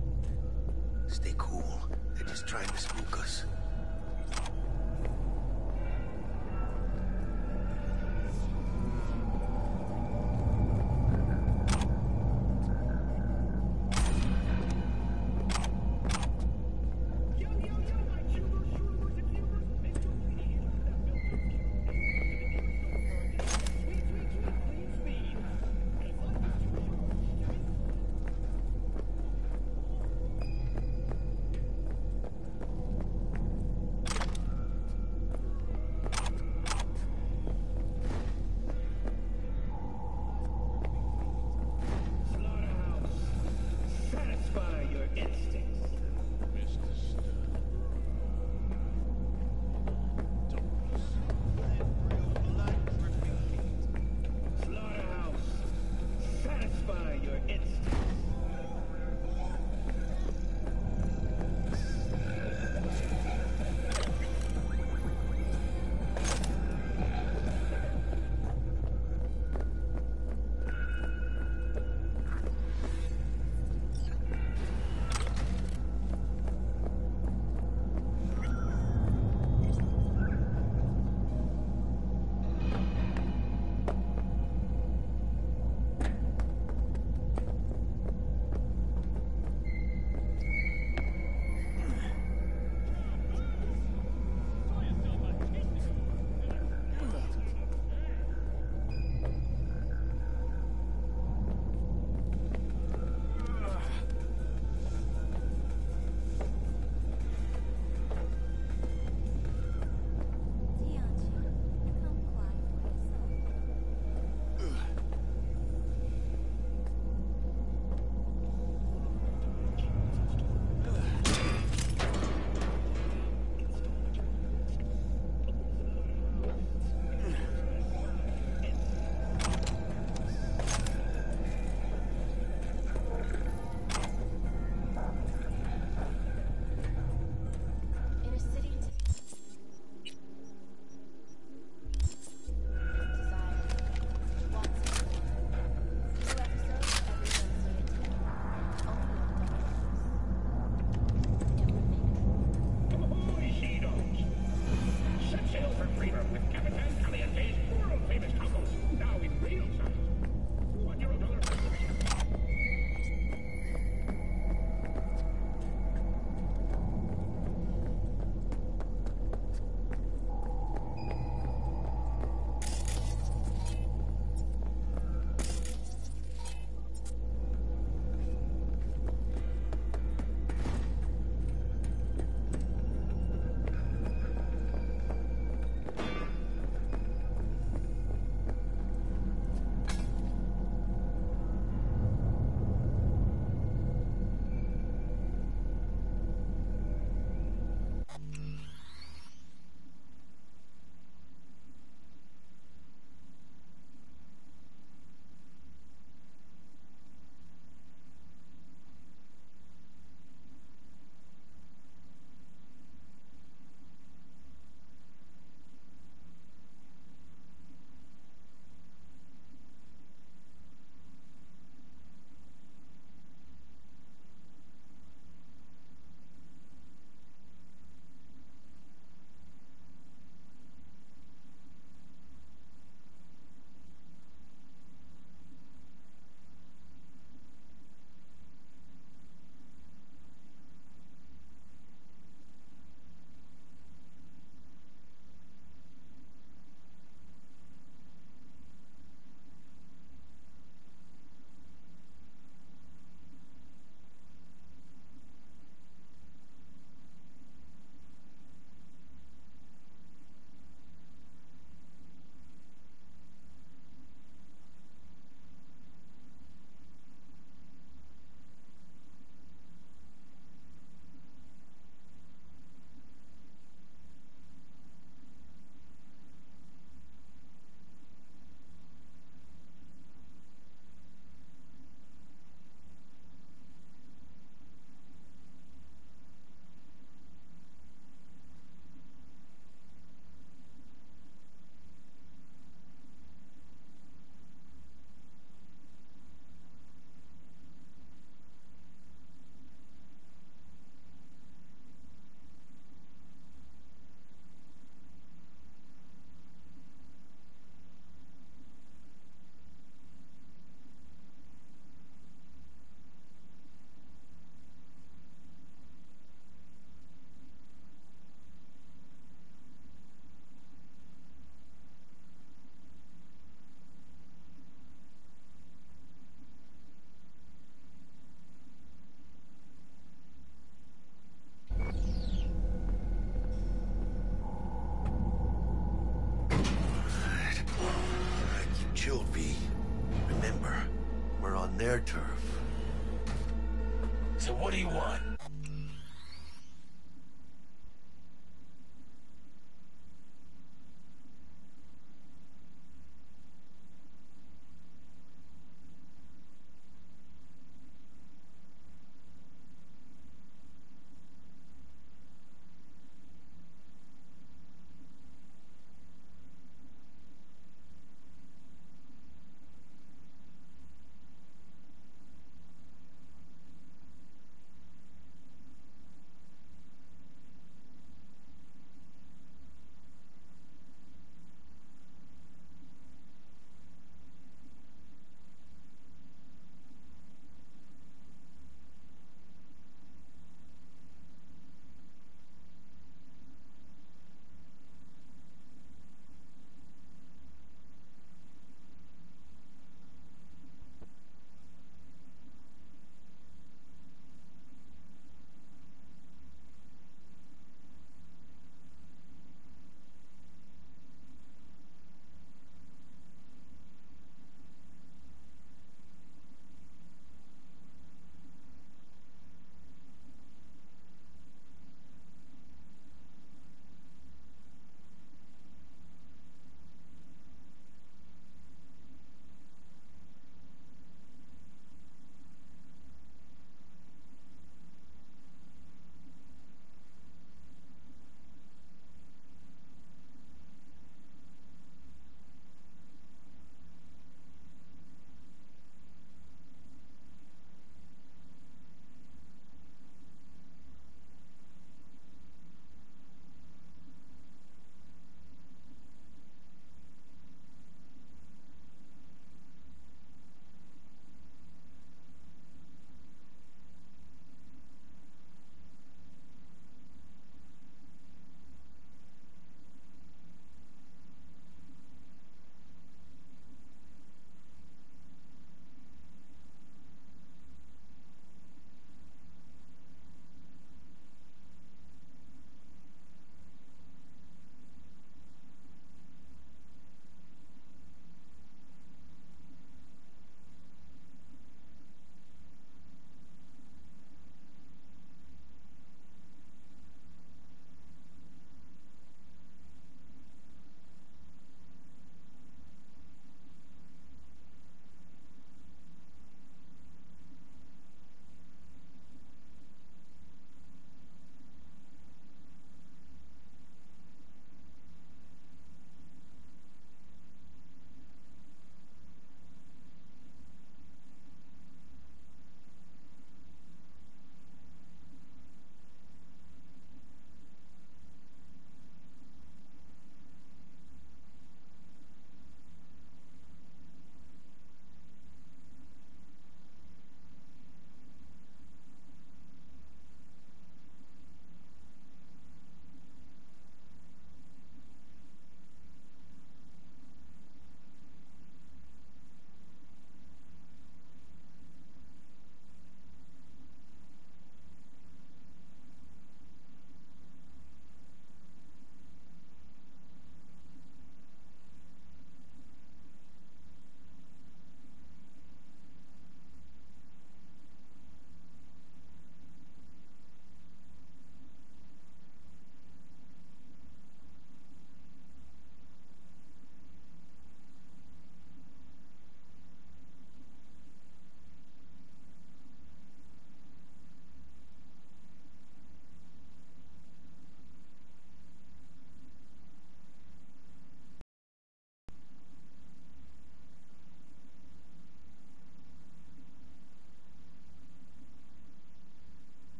Stay cool. They're just trying to spook us. killed, V. Remember, we're on their turf. So what do you want?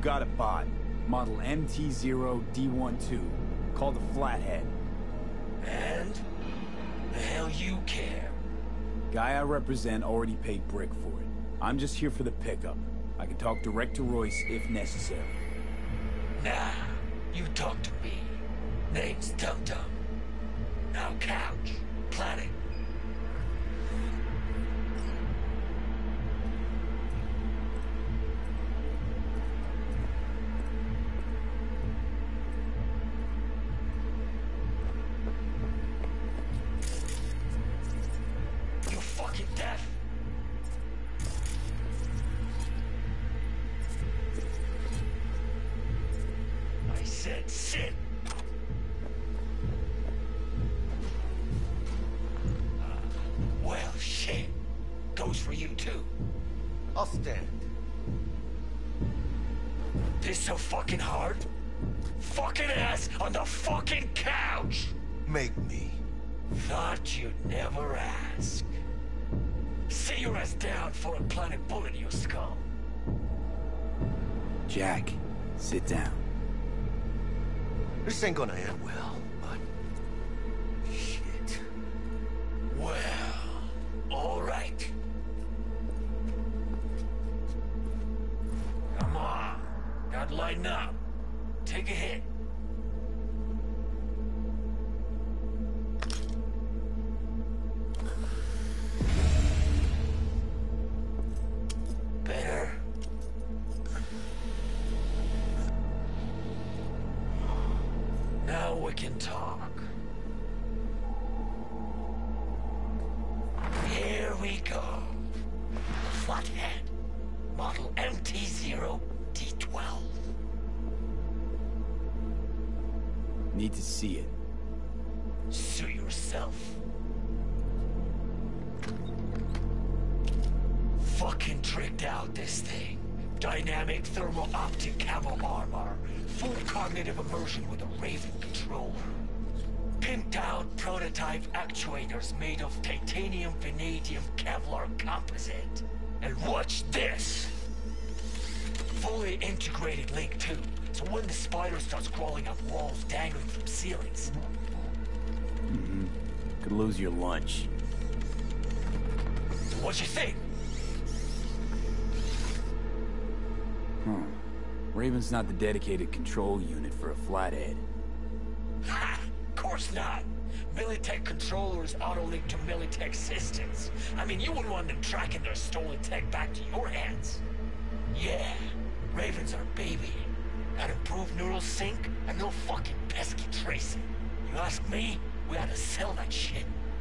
got a bot. Model M T zero D twelve. Called the Flathead. And? The hell you care? Guy I represent already paid Brick for it. I'm just here for the pickup. I can talk direct to Royce if necessary. Nah, you talk to me. Name's Dum Dum. Now couch. Planet. You fucking deaf? I said sit. Well, shit. Goes for you, too. I'll stand. This so fucking hard? Fucking ass on the fucking couch! Make me. Thought you'd never ask. Sit your ass down for a planet bullet in your skull. Jack, sit down. This ain't gonna end well, but... shit. Well, all right. Come on. Gotta lighten up. Take a hit. Better? Now we can talk. Here we go. Flathead. Model M T zero D twelve. Need to see it. Suit yourself. Fucking tricked out this thing. Dynamic thermal optic camo armor. Full cognitive immersion with a Raven controller. Pimped out prototype actuators made of titanium vanadium Kevlar composite. And watch this! Fully integrated link too, so when the spider starts crawling up walls dangling from ceilings. Mm-hmm. Could lose your lunch. So what you think? Huh. Raven's not the dedicated control unit for a Flathead. Ha! Of course not. Militech controllers auto-link to Militech systems. I mean, you wouldn't want them tracking their stolen tech back to your hands. Yeah, Raven's our baby. Got improved neural sync and no fucking pesky tracing. You ask me, we ought to sell that shit.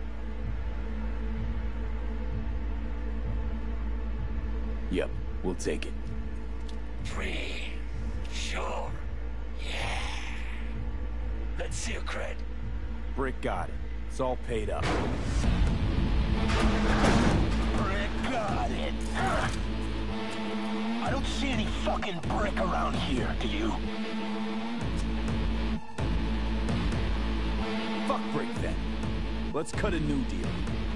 Yep, we'll take it. Free. Sure. Yeah. Let's see your cred. Brick got it. It's all paid up. Brick got it. I don't see any fucking brick around here, do you? Fuck Brick then. Let's cut a new deal.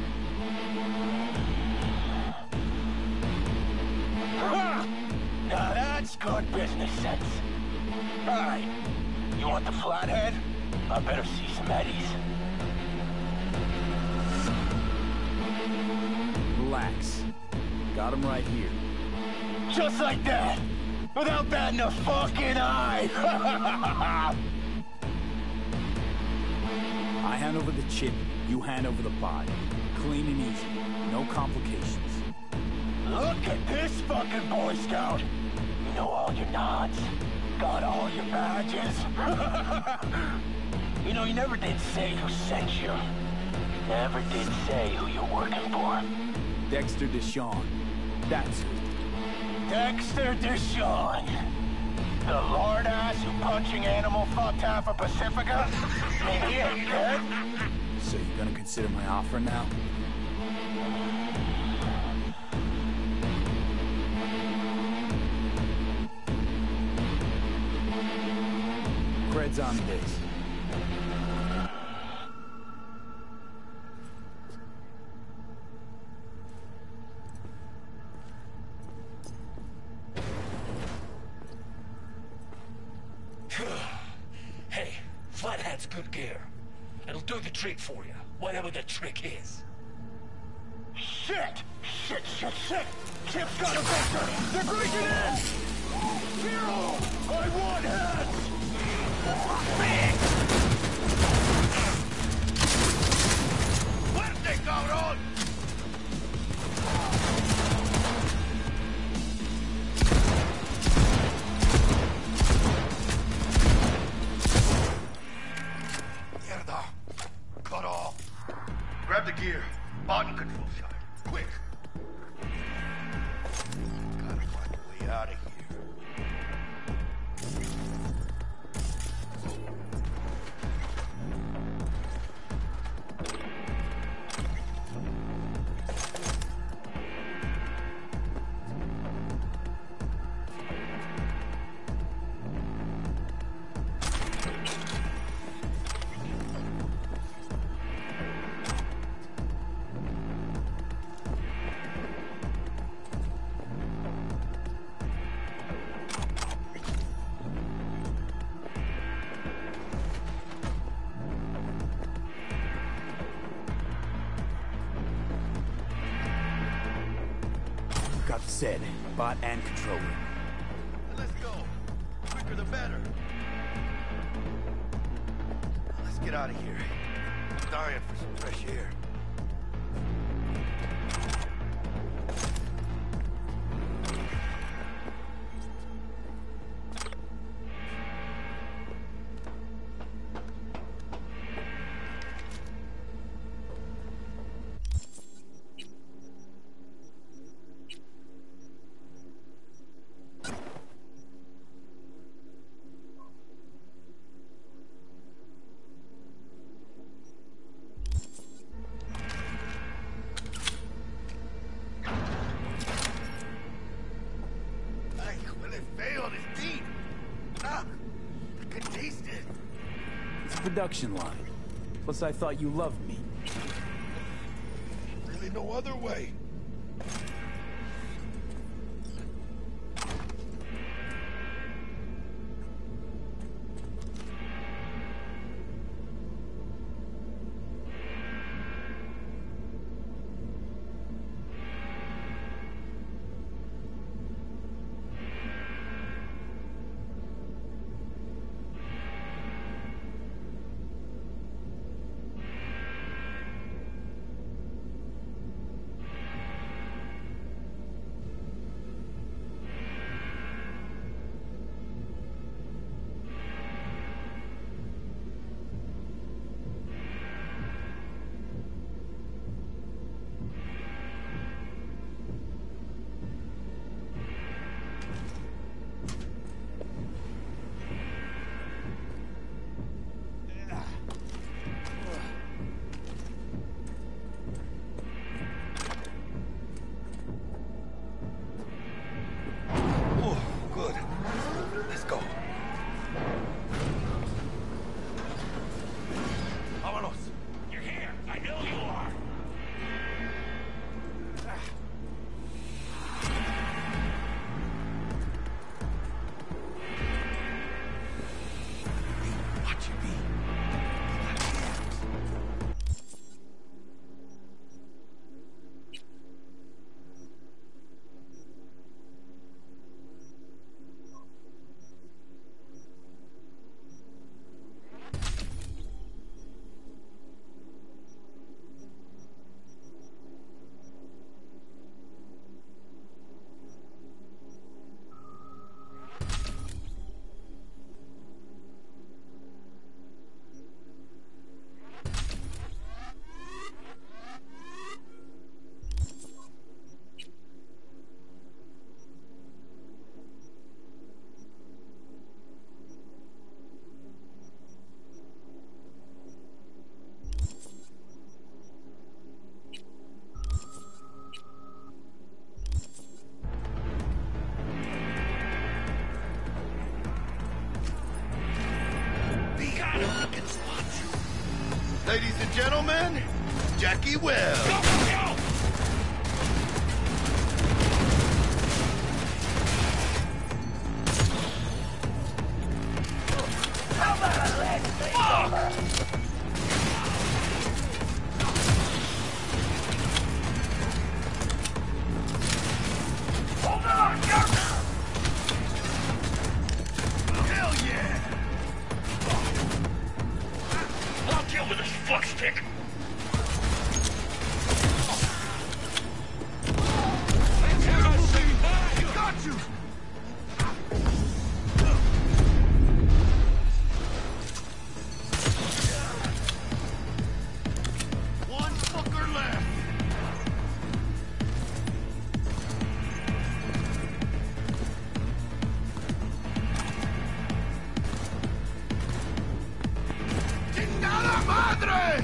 Ha! Now that's good business sense. Alright, you want the Flathead? I better see some eddies. Relax. Got him right here. Just like that! Without batting a fucking eye! I hand over the chip, you hand over the body. Clean and easy. No complications. Look at this fucking Boy Scout! You know all your nods. Got all your badges. You know, you never did say who sent you. Never did say who you're working for. Dexter Deshawn. That's who. Dexter Deshawn. The lord ass who punching animal fucked half of Pacifica? And he ain't dead? So you gonna consider my offer now? Cred's on this. That's good gear. It'll do the trick for you, whatever the trick is. Shit! Shit, shit, shit! Chip's got a vector! They're breaking in! Zero! I want heads! Fuerte, cabrón! Mierda! Cut off! Grab the gear. Button control shot. Quick! Gotta find a way out of here. Got the set, bot and controller. Let's go. Quicker the better. Let's get out of here. I'm dying for some fresh air. Production line. Plus, I thought you loved me. Really no other way. Ladies and gentlemen, Jackie Welles. Go, go! How about I let me over? motherfucker left! ¡Chingada madre!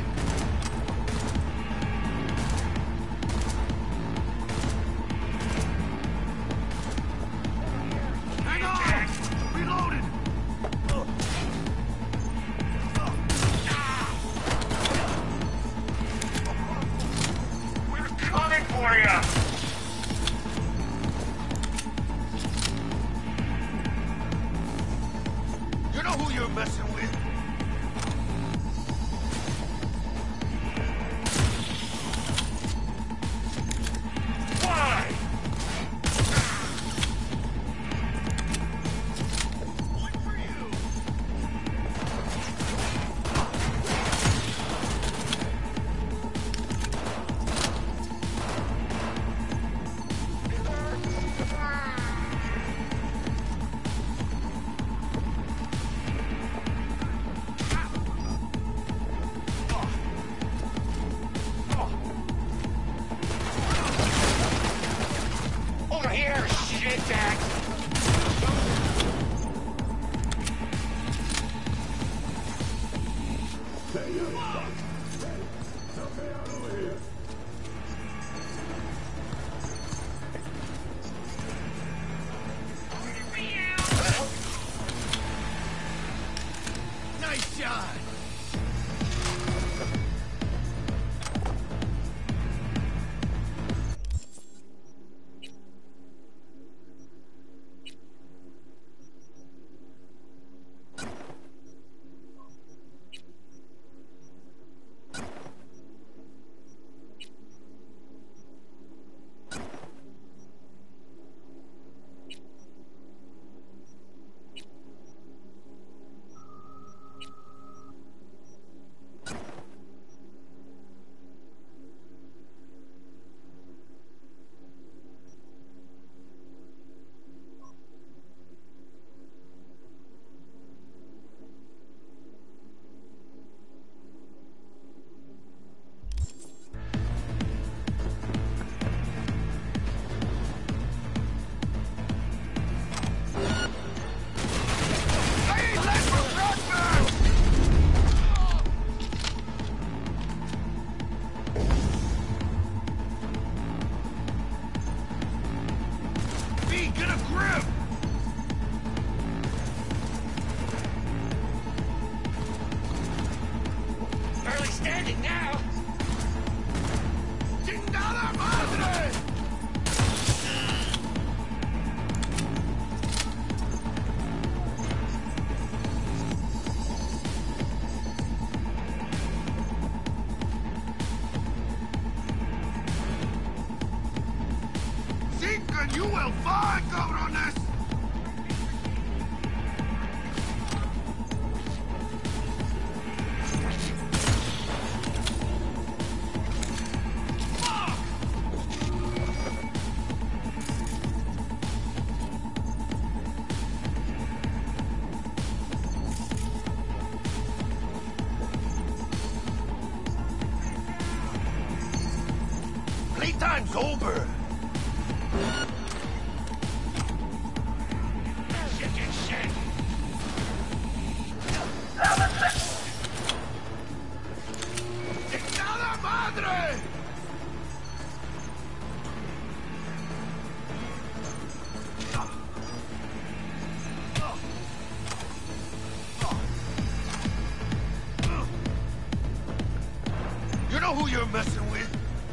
Hang on! Reloaded! We're coming for you! You know who you're messing with? Why? Over here, shitbag! Nice shot! V, get a grip! Barely standing now! ¡Chingada madre! ¡Cinco, you will find, cabrones! Playtime's over! Chicken shit! ¡Chingada madre! You know who you're messing with?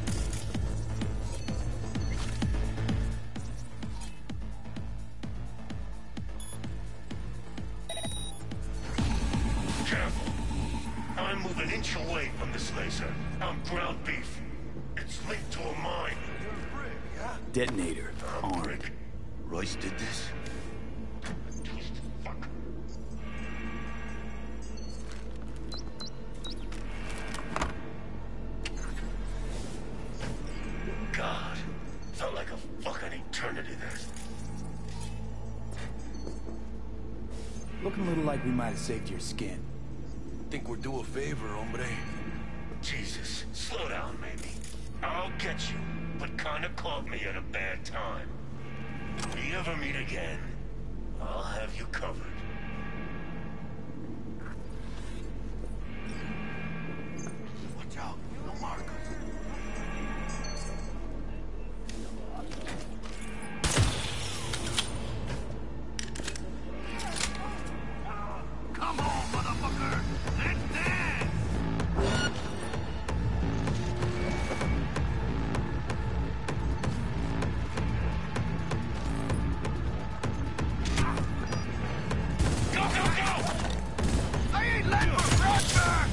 Careful. I'm moving an inch away from this laser. I'm ground beef. It's linked to a mine. Detonator on. Royce did this? God. Felt like a fucking eternity there. Looking a little like we might have saved your skin. Think we're due a favor, hombre? Jesus, slow down, maybe. get you, but kinda caught me at a bad time. If we ever meet again, I'll have you covered. Watch out, no markers. Come on, motherfucker! Let's dance! Go, go, go! I ain't letting for Frostburg!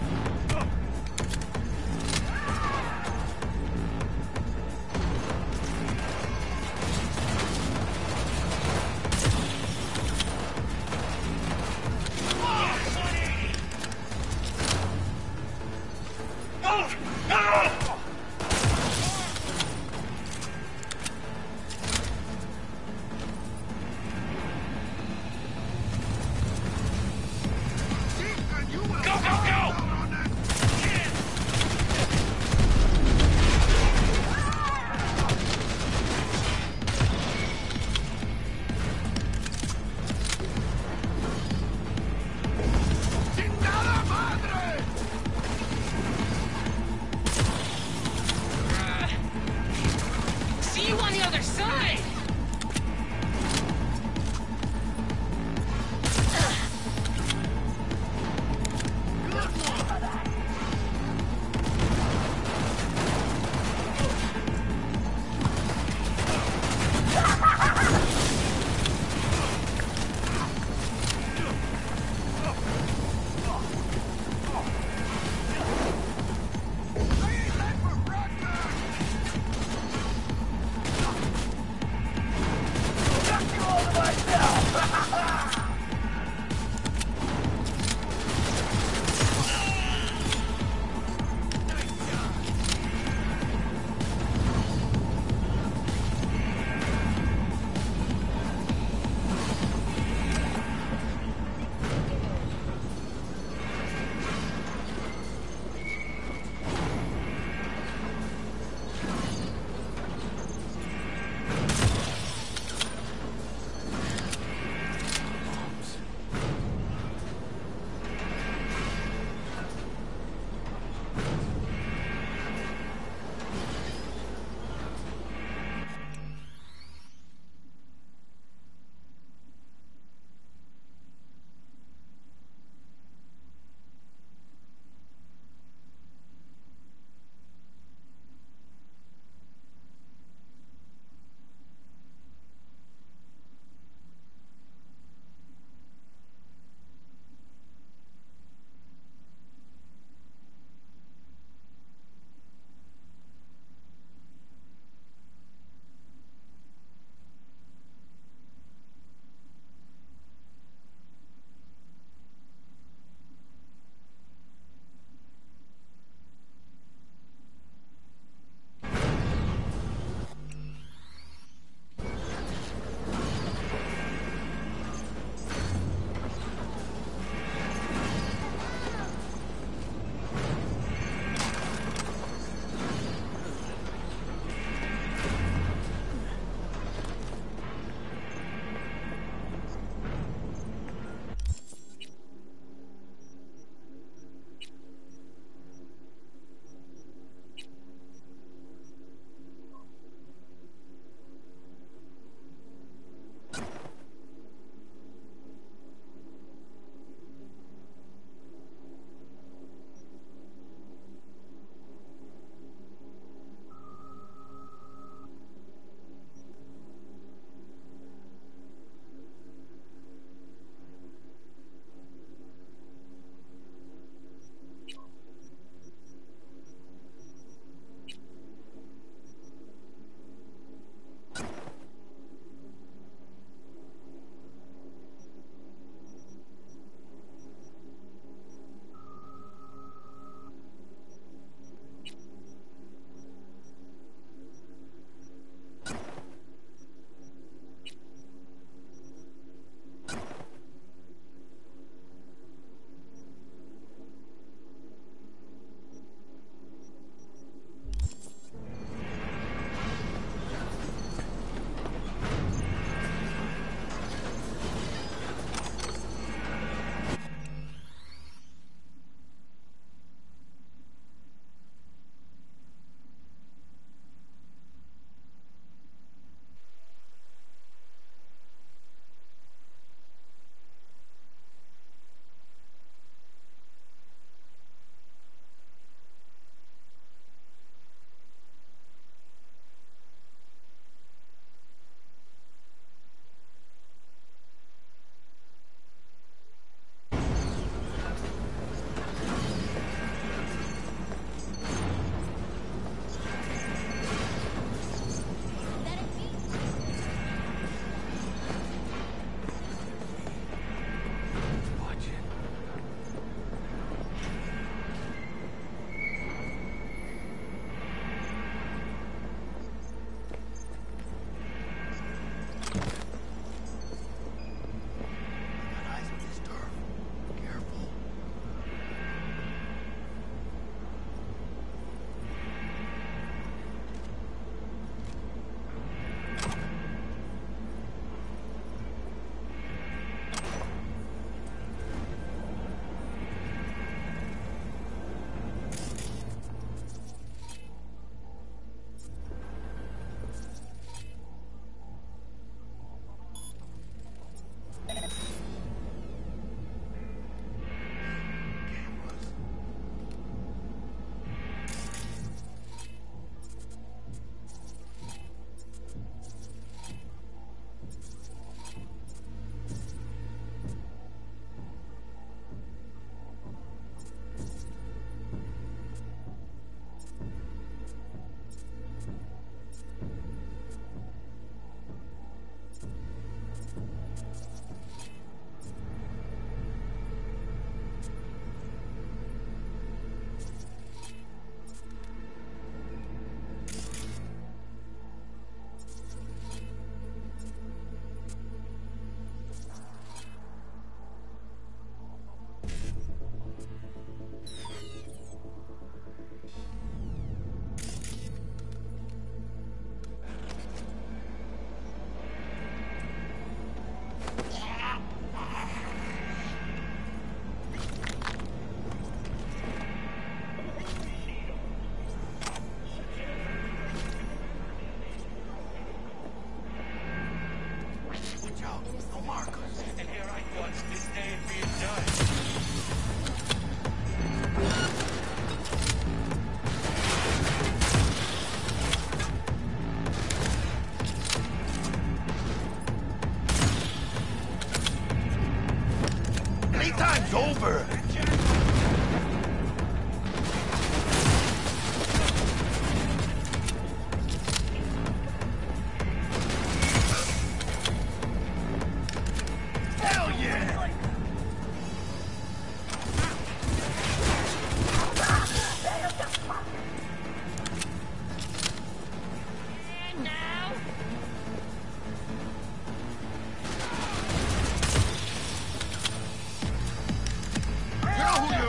See you on the other side!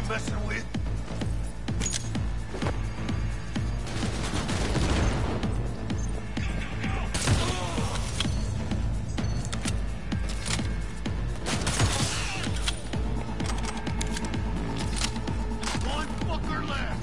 messing with? One fucker left.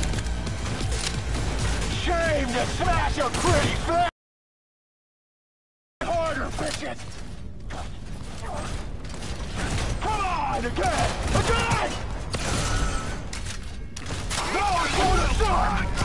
Shame to smash a pretty face! Again! Again! No, it's going to start!